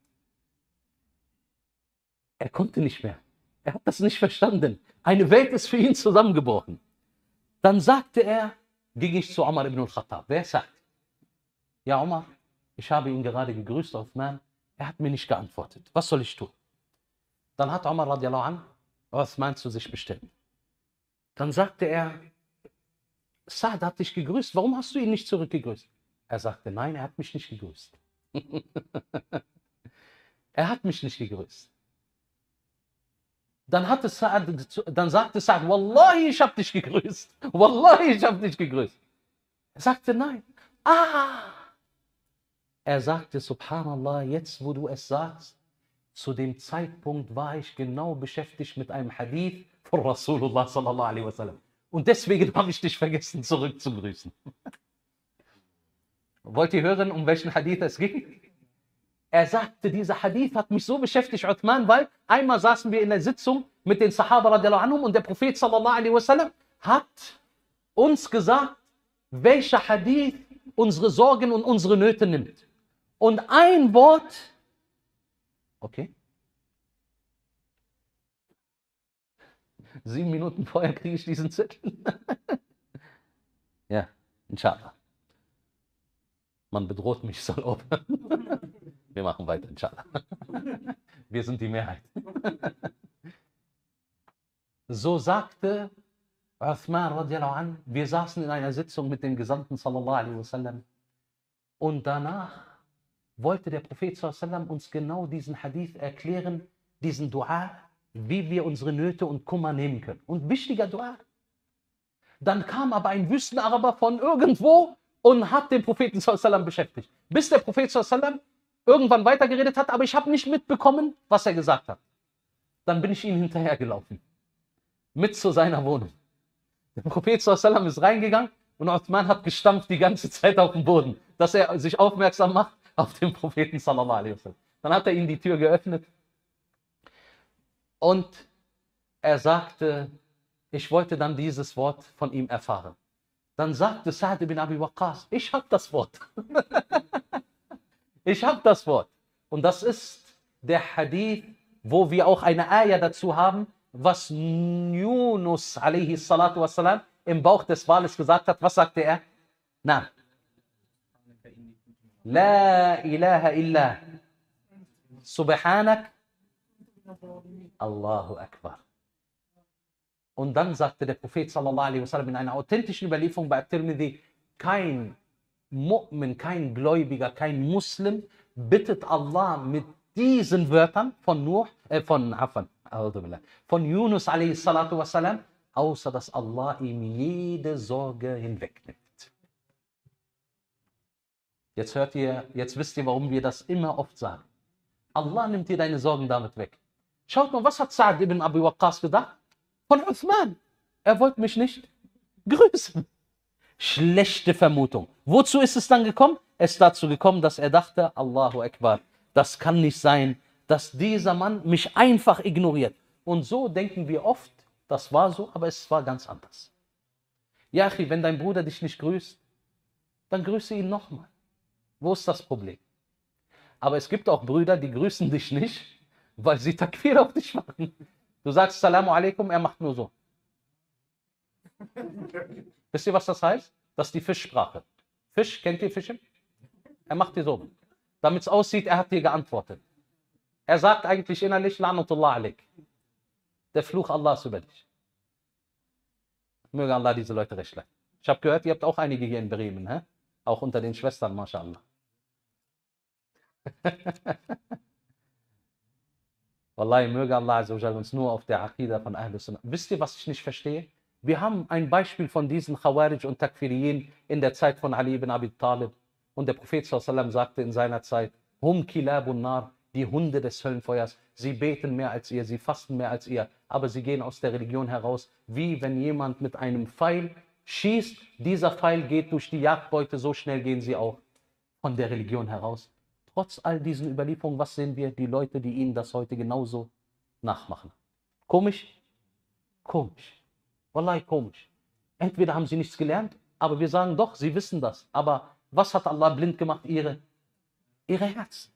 Er konnte nicht mehr. Er hat das nicht verstanden. Eine Welt ist für ihn zusammengebrochen. Dann sagte er, ging ich zu Umar ibn al-Khattab. Wer sagt? Ja, Umar, ich habe ihn gerade gegrüßt, Uthman. Er hat mir nicht geantwortet. Was soll ich tun? Dann hat Umar radiallahu anh Uthman zu sich bestellt. Dann sagte er, Sa'd hat dich gegrüßt, warum hast du ihn nicht zurückgegrüßt? Er sagte, nein, er hat mich nicht gegrüßt. Er hat mich nicht gegrüßt. Dann, hatte Sa'd, dann sagte Sa'd, Wallahi, ich habe dich gegrüßt. Wallahi, ich habe dich gegrüßt. Er sagte, nein. Ah! Er sagte, Subhanallah, jetzt wo du es sagst, zu dem Zeitpunkt war ich genau beschäftigt mit einem Hadith von Rasulullah sallallahu alaihi wasallam. Und deswegen habe ich dich vergessen zurückzugrüßen. Wollt ihr hören, um welchen Hadith es ging? Er sagte, dieser Hadith hat mich so beschäftigt, Uthman, weil einmal saßen wir in der Sitzung mit den Sahaba radiallahu anhum und der Prophet sallallahu alaihi wasallam hat uns gesagt, welcher Hadith unsere Sorgen und unsere Nöte nimmt. Und ein Wort, okay, sieben Minuten vorher kriege ich diesen Zettel. Ja, inshallah. Man bedroht mich, soll aufhören. Wir machen weiter, inshallah. Wir sind die Mehrheit. So sagte Uthman radiallahu anh, wir saßen in einer Sitzung mit dem Gesandten sallallahu alaihi wasallam und danach wollte der Prophet sallallahu alaihi wasallam uns genau diesen Hadith erklären, diesen Dua, wie wir unsere Nöte und Kummer nehmen können. Und wichtiger Dua. Dann kam aber ein Wüstenaraber von irgendwo und hat den Propheten sallallahu alaihi wasallam beschäftigt. Bis der Prophet sallallahu alaihi wasallam irgendwann weitergeredet hat, aber ich habe nicht mitbekommen, was er gesagt hat. Dann bin ich ihm hinterhergelaufen. Mit zu seiner Wohnung. Der Prophet sallallahu alaihi wasallam ist reingegangen und Uthman hat gestampft die ganze Zeit auf dem Boden, dass er sich aufmerksam macht auf den Propheten sallallahu alaihi wasallam. Dann hat er ihm die Tür geöffnet und er sagte, ich wollte dann dieses Wort von ihm erfahren. Dann sagte Sa'd ibn Abi Waqqas, ich habe das Wort. Ich habe das Wort. Und das ist der Hadith, wo wir auch eine Ayah dazu haben, was Yunus alaihi salatu wassalam im Bauch des Wales gesagt hat. Was sagte er? Na. La ilaha illa subhanak Allahu Akbar. Und dann sagte der Prophet sallallahu alaihi wasallam in einer authentischen Überlieferung bei At-Tirmidhi, kein Mu'min, kein Gläubiger, kein Muslim bittet Allah mit diesen Wörtern von Nuh, äh, von Afan, von Yunus alaihi salatu wassalam, außer dass Allah ihm jede Sorge hinwegnimmt. Jetzt hört ihr, jetzt wisst ihr, warum wir das immer oft sagen. Allah nimmt dir deine Sorgen damit weg. Schaut mal, was hat Sa'd ibn Abi Waqqas gedacht? Von Uthman. Er wollte mich nicht grüßen. Schlechte Vermutung. Wozu ist es dann gekommen? Es ist dazu gekommen, dass er dachte, Allahu Akbar, das kann nicht sein, dass dieser Mann mich einfach ignoriert. Und so denken wir oft, das war so, aber es war ganz anders. Ja, Achi, wenn dein Bruder dich nicht grüßt, dann grüße ihn nochmal. Wo ist das Problem? Aber es gibt auch Brüder, die grüßen dich nicht, weil sie Takfir auf dich machen. Du sagst Salamu alaikum, er macht nur so. Wisst ihr, was das heißt? Das ist die Fischsprache. Fisch, kennt ihr Fische? Er macht dir so. Damit es aussieht, er hat dir geantwortet. Er sagt eigentlich innerlich, La'natullah alaik. Der Fluch Allahs über dich. Möge Allah diese Leute recht leiten. Ich habe gehört, ihr habt auch einige hier in Bremen, hä? Auch unter den Schwestern, mashallah. Wallahi, möge Allah uns nur auf der Aqidah von Ahlus Sunnah. Wisst ihr, was ich nicht verstehe? Wir haben ein Beispiel von diesen Khawarij und Takfiriyin in der Zeit von Ali ibn Abi Talib. Und der Prophet sallallahu alaihi wasallam sagte in seiner Zeit, Hum kilabun nar, die Hunde des Höllenfeuers. Sie beten mehr als ihr, sie fasten mehr als ihr, aber sie gehen aus der Religion heraus, wie wenn jemand mit einem Pfeil schießt. Dieser Pfeil geht durch die Jagdbeute, so schnell gehen sie auch von der Religion heraus. Trotz all diesen Überlieferungen, was sehen wir? Die Leute, die ihnen das heute genauso nachmachen. Komisch? Komisch. Wallahi komisch. Entweder haben sie nichts gelernt, aber wir sagen doch, sie wissen das. Aber was hat Allah blind gemacht? Ihre, ihre Herzen.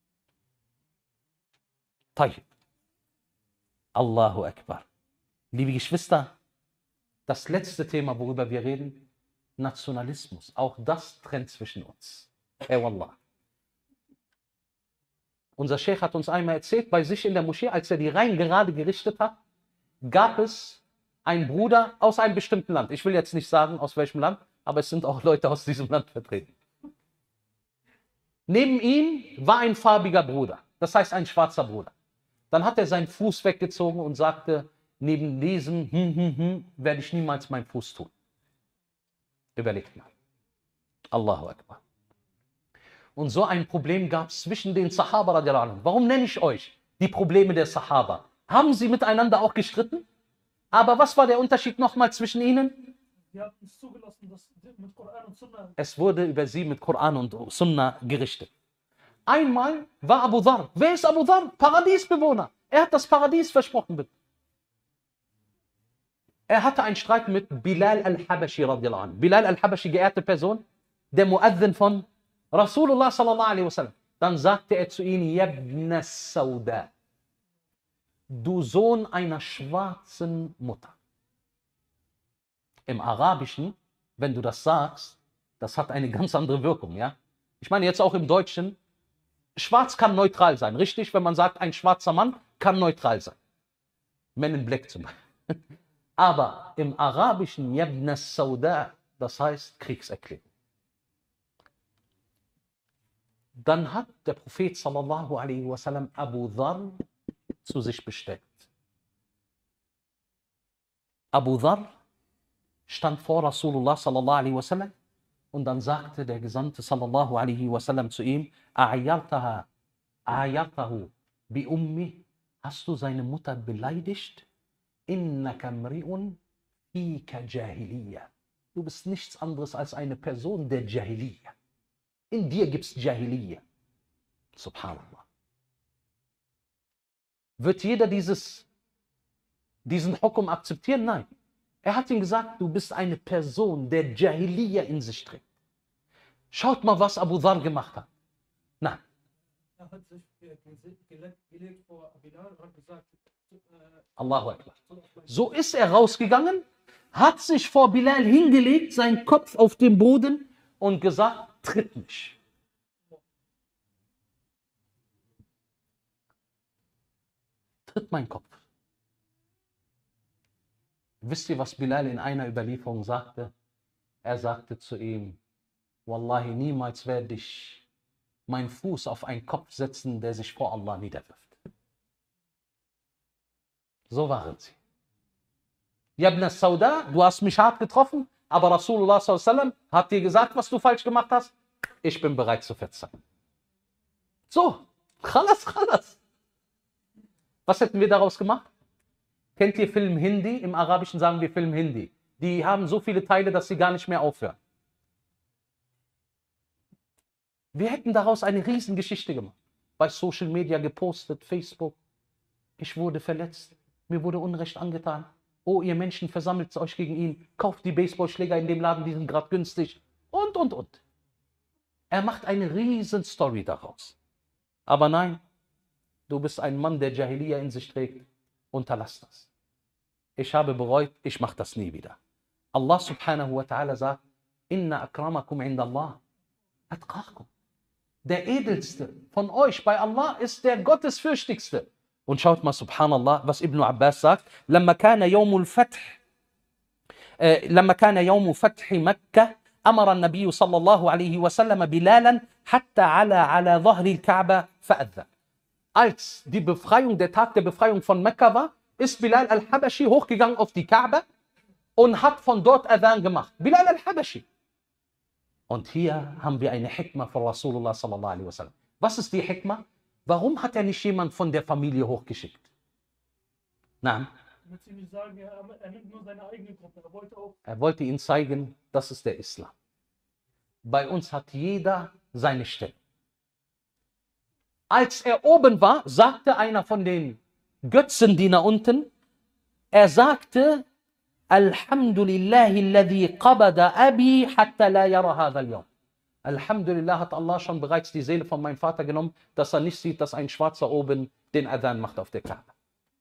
Tayyib. Allahu Akbar. Liebe Geschwister, das letzte Thema, worüber wir reden, Nationalismus. Auch das trennt zwischen uns. Ey Wallah. Unser Sheikh hat uns einmal erzählt, bei sich in der Moschee, als er die Reihen gerade gerichtet hat, gab es einen Bruder aus einem bestimmten Land. Ich will jetzt nicht sagen, aus welchem Land, aber es sind auch Leute aus diesem Land vertreten. Neben ihm war ein farbiger Bruder, das heißt ein schwarzer Bruder. Dann hat er seinen Fuß weggezogen und sagte, neben diesem hm, hm, hm, werde ich niemals meinen Fuß tun. Überlegt mal. Allahu Akbar. Und so ein Problem gab es zwischen den Sahaba radiallahu anhu. Warum nenne ich euch die Probleme der Sahaba? Haben sie miteinander auch gestritten? Aber was war der Unterschied nochmal zwischen ihnen? Die hatten es zugelassen, dass mit Koran und Sunna. Es wurde über sie mit Koran und Sunna gerichtet. Einmal war Abu Dharr. Wer ist Abu Dharr? Paradiesbewohner. Er hat das Paradies versprochen. Er hatte einen Streit mit Bilal al-Habashi radiallahu anhu. Bilal al-Habashi, geehrte Person, der Muaddin von Rasulullah sallallahu alaihi wasallam. Dann sagte er zu ihnen, Yabna Sauda, du Sohn einer schwarzen Mutter. Im Arabischen, wenn du das sagst, das hat eine ganz andere Wirkung, ja. Ich meine jetzt auch im Deutschen, schwarz kann neutral sein, richtig? Wenn man sagt, ein schwarzer Mann kann neutral sein. Men in Black zum Beispiel. Aber im Arabischen, Yabna Sauda, das heißt Kriegserklärung. Dann hat der Prophet sallallahu alaihi wasallam Abu Dharr zu sich bestellt. Abu Dharr stand vor Rasulullah sallallahu alaihi wasallam und dann sagte der Gesandte sallallahu alaihi wasallam zu ihm, A'ayartaha, A'ayartahu bi ummi, hast du seine Mutter beleidigt? Innaka mri'un fika Jahiliya. Du bist nichts anderes als eine Person der Jahiliya. In dir gibt es Jahiliya. Subhanallah. Wird jeder dieses, diesen Hukum akzeptieren? Nein. Er hat ihm gesagt, du bist eine Person, der Jahiliya in sich trägt. Schaut mal, was Abu Dharr gemacht hat. Nein. Er hat sich gelegt vor Bilal und hat gesagt, Allahu Akbar. So ist er rausgegangen, hat sich vor Bilal hingelegt, seinen Kopf auf den Boden und gesagt, tritt mich. Tritt mein Kopf. Wisst ihr, was Bilal in einer Überlieferung sagte? Er sagte zu ihm, Wallahi, niemals werde ich meinen Fuß auf einen Kopf setzen, der sich vor Allah niederwirft. So waren sie. Yabna Sauda, du hast mich hart getroffen, aber Rasulullah sallallahu alaihi wasallam hat dir gesagt, was du falsch gemacht hast. Ich bin bereit zu verzeihen. So, khalas, khalas. Was hätten wir daraus gemacht? Kennt ihr Film Hindi? Im Arabischen sagen wir Film Hindi. Die haben so viele Teile, dass sie gar nicht mehr aufhören. Wir hätten daraus eine Riesengeschichte gemacht. Bei Social Media gepostet, Facebook. Ich wurde verletzt. Mir wurde Unrecht angetan. Oh, ihr Menschen, versammelt euch gegen ihn. Kauft die Baseballschläger in dem Laden, die sind gerade günstig. Und, und, und. Er macht eine riesen Story daraus. Aber nein, du bist ein Mann, der Jahiliya in sich trägt. Unterlass das. Ich habe bereut, ich mache das nie wieder. Allah subhanahu wa ta'ala sagt, Inna akramakum inda Allah atqakum. Der edelste von euch bei Allah ist der Gottesfürchtigste. Und schaut mal, subhanallah, was Ibn Abbas sagt, لما كان يوم الفتح لما كان يوم فتح مكة أمر النبي صلى الله عليه وسلم بلالا حتى على على ظهر الكعبة فأذن. Als die Befreiung, der Tag der Befreiung von Mekka war, ist Bilal al-Habashi hochgegangen auf die Kaaba und hat von dort Adhan gemacht. Bilal al-Habashi. Und hier haben wir eine Hikmah von Rasulullah sallallahu alaihi wasallam. Was ist die Hikmah? Warum hat er nicht jemand von der Familie hochgeschickt? Nein. Ich würde nicht sagen, er, er nimmt nur seine eigene Gruppe. Er wollte auch. Er wollte ihnen zeigen, das ist der Islam. Bei uns hat jeder seine Stelle. Als er oben war, sagte einer von den Götzendiener unten, er sagte, Alhamdulillahi alladhi qabada abi hatta la yara hadha al-yawm. Alhamdulillah hat Allah schon bereits die Seele von meinem Vater genommen, dass er nicht sieht, dass ein Schwarzer oben den Adhan macht auf der Kaaba.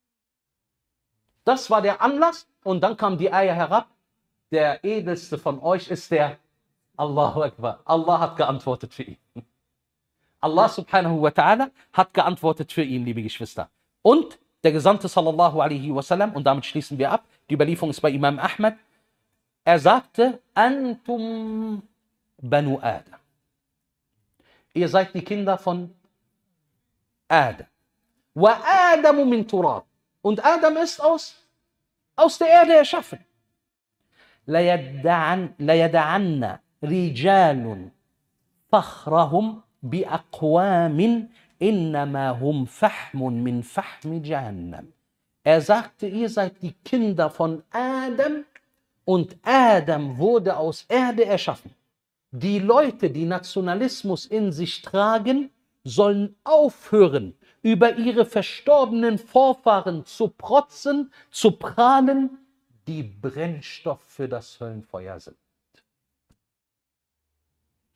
Das war der Anlass und dann kam die Eier herab. Der edelste von euch ist der Allahu Akbar. Allah hat geantwortet für ihn. Allah subhanahu wa ta'ala hat geantwortet für ihn, liebe Geschwister. Und der Gesandte sallallahu alaihi wasallam, und damit schließen wir ab, die Überlieferung ist bei Imam Ahmad, er sagte, Antum Banu Adam. Ihr seid die Kinder von Adam. Wa Adamu min Turab. Und Adam ist aus, aus der Erde erschaffen. La yada'anna rijalun fakhrahum bi aqwamin innama hum fahmun min fahmi jahannam. Er sagte, ihr seid die Kinder von Adam und Adam wurde aus Erde erschaffen. Die Leute, die Nationalismus in sich tragen, sollen aufhören, über ihre verstorbenen Vorfahren zu protzen, zu prahlen, die Brennstoff für das Höllenfeuer sind.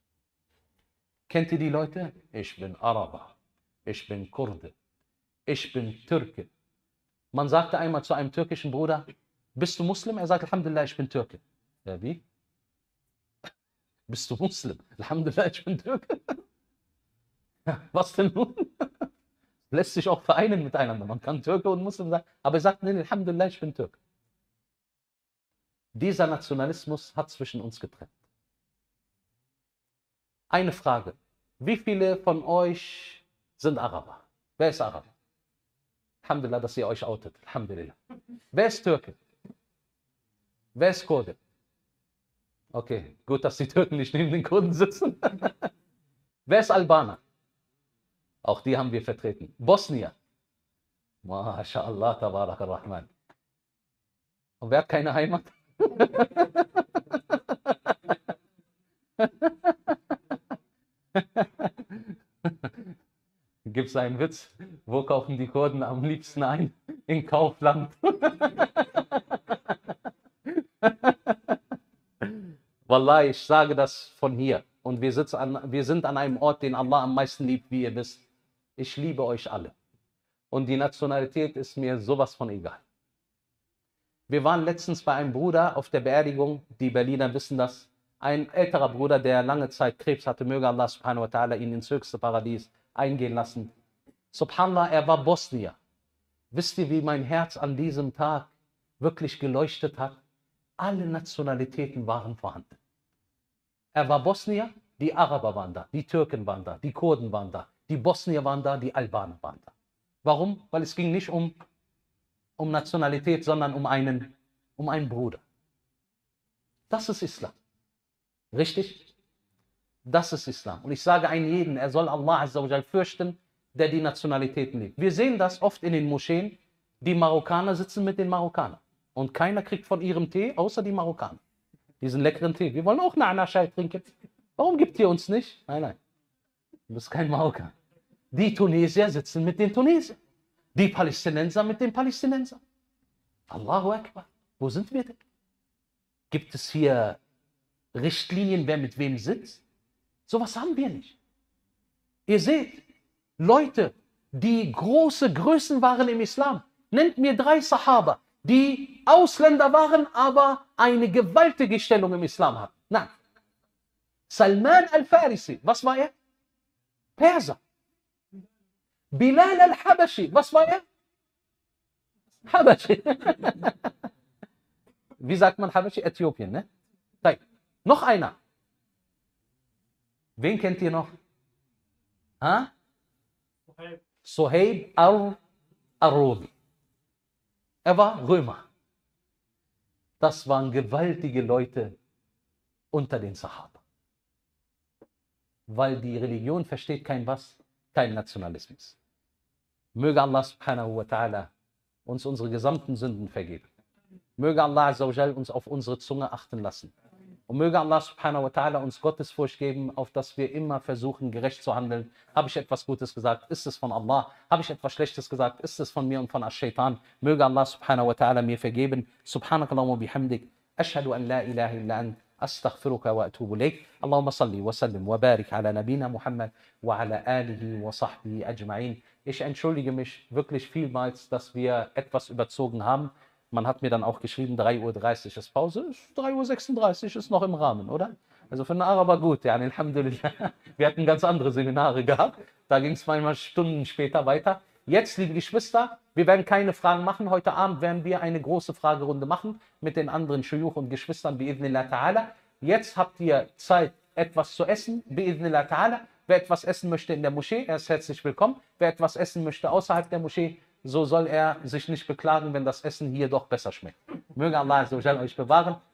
Kennt ihr die Leute? Ich bin Araber, ich bin Kurde, ich bin Türke. Man sagte einmal zu einem türkischen Bruder, bist du Muslim? Er sagt, Alhamdulillah, ich bin Türke. Ja, wie? Bist du Muslim? Alhamdulillah, ich bin Türke. Ja, was denn nun? Lässt sich auch vereinen miteinander. Man kann Türke und Muslim sagen, aber er sagt, nee, Alhamdulillah, ich bin Türke. Dieser Nationalismus hat zwischen uns getrennt. Eine Frage. Wie viele von euch sind Araber? Wer ist Araber? Alhamdulillah, dass ihr euch outet. Alhamdulillah. Wer ist Türke? Wer ist Kurde? Okay, gut, dass die Türken nicht neben den Kurden sitzen. Wer ist Albaner? Auch die haben wir vertreten. Bosnier. MashaAllah, Tabarak ar-Rahman. Und wer hat keine Heimat? Gibt es einen Witz? Wo kaufen die Kurden am liebsten ein? In Kaufland. Wallah, ich sage das von hier. Und wir, sitzen an, wir sind an einem Ort, den Allah am meisten liebt, wie ihr wisst. Ich liebe euch alle. Und die Nationalität ist mir sowas von egal. Wir waren letztens bei einem Bruder auf der Beerdigung. Die Berliner wissen das. Ein älterer Bruder, der lange Zeit Krebs hatte, möge Allah subhanahu wa ta'ala ihn ins höchste Paradies eingehen lassen. Subhanallah, er war Bosnier. Wisst ihr, wie mein Herz an diesem Tag wirklich geleuchtet hat? Alle Nationalitäten waren vorhanden. Er war Bosnier, die Araber waren da, die Türken waren da, die Kurden waren da, die Bosnier waren da, die Albaner waren da. Warum? Weil es ging nicht um, um Nationalität, sondern um einen, um einen Bruder. Das ist Islam. Richtig? Das ist Islam. Und ich sage einen jeden, er soll Allah Azza wa Jal fürchten, der die Nationalitäten liebt. Wir sehen das oft in den Moscheen, die Marokkaner sitzen mit den Marokkanern. Und keiner kriegt von ihrem Tee, außer die Marokkaner. Diesen leckeren Tee. Wir wollen auch Na'na-Chai trinken. Warum gibt ihr uns nicht? Nein, nein. Du bist kein Marokkaner. Die Tunesier sitzen mit den Tunesiern. Die Palästinenser mit den Palästinensern. Allahu Akbar. Wo sind wir denn? Gibt es hier Richtlinien, wer mit wem sitzt? Sowas haben wir nicht. Ihr seht, Leute, die große Größen waren im Islam. Nennt mir drei Sahaba, die Ausländer waren, aber eine gewaltige Stellung im Islam hatten. Nein. Salman al-Farisi, was war er? Perser. Bilal al-Habashi, was war er? Habashi. Wie sagt man Habashi? Äthiopien, ne? Noch einer. Wen kennt ihr noch? Ha? Suhaib al-Arudi. Er war Römer. Das waren gewaltige Leute unter den Sahaba. Weil die Religion versteht kein was? Kein Nationalismus. Möge Allah subhanahu wa ta'ala uns unsere gesamten Sünden vergeben. Möge Allah Azza wa Jal uns auf unsere Zunge achten lassen. Und möge Allah subhanahu wa ta'ala uns Gottesfurcht geben, auf dass wir immer versuchen, gerecht zu handeln. Habe ich etwas Gutes gesagt? Ist es von Allah? Habe ich etwas Schlechtes gesagt? Ist es von mir und von Ash-Shaytan? Möge Allah subhanahu wa ta'ala mir vergeben. Subhanakallahumma bihamdik. Ashhadu an la ilaha illa ant. Astaghfiruka wa atubu ilayk. Allahumma salli wa sallim wa barik ala nabina Muhammad wa ala alihi wa sahbihi ajma'in. Ich entschuldige mich wirklich vielmals, dass wir etwas überzogen haben. Man hat mir dann auch geschrieben, drei Uhr dreißig ist Pause. drei Uhr sechsunddreißig ist noch im Rahmen, oder? Also für einen Araber gut, ja, Alhamdulillah. Wir hatten ganz andere Seminare gehabt. Da ging es manchmal Stunden später weiter. Jetzt, liebe Geschwister, wir werden keine Fragen machen. Heute Abend werden wir eine große Fragerunde machen mit den anderen Shuyukh und Geschwistern, bi'idhnillah ta'ala. Jetzt habt ihr Zeit, etwas zu essen, bi'idhnillah ta'ala. Wer etwas essen möchte in der Moschee, er ist herzlich willkommen. Wer etwas essen möchte außerhalb der Moschee, so soll er sich nicht beklagen, wenn das Essen hier doch besser schmeckt. Möge Allah Azza wa Jalla euch bewahren.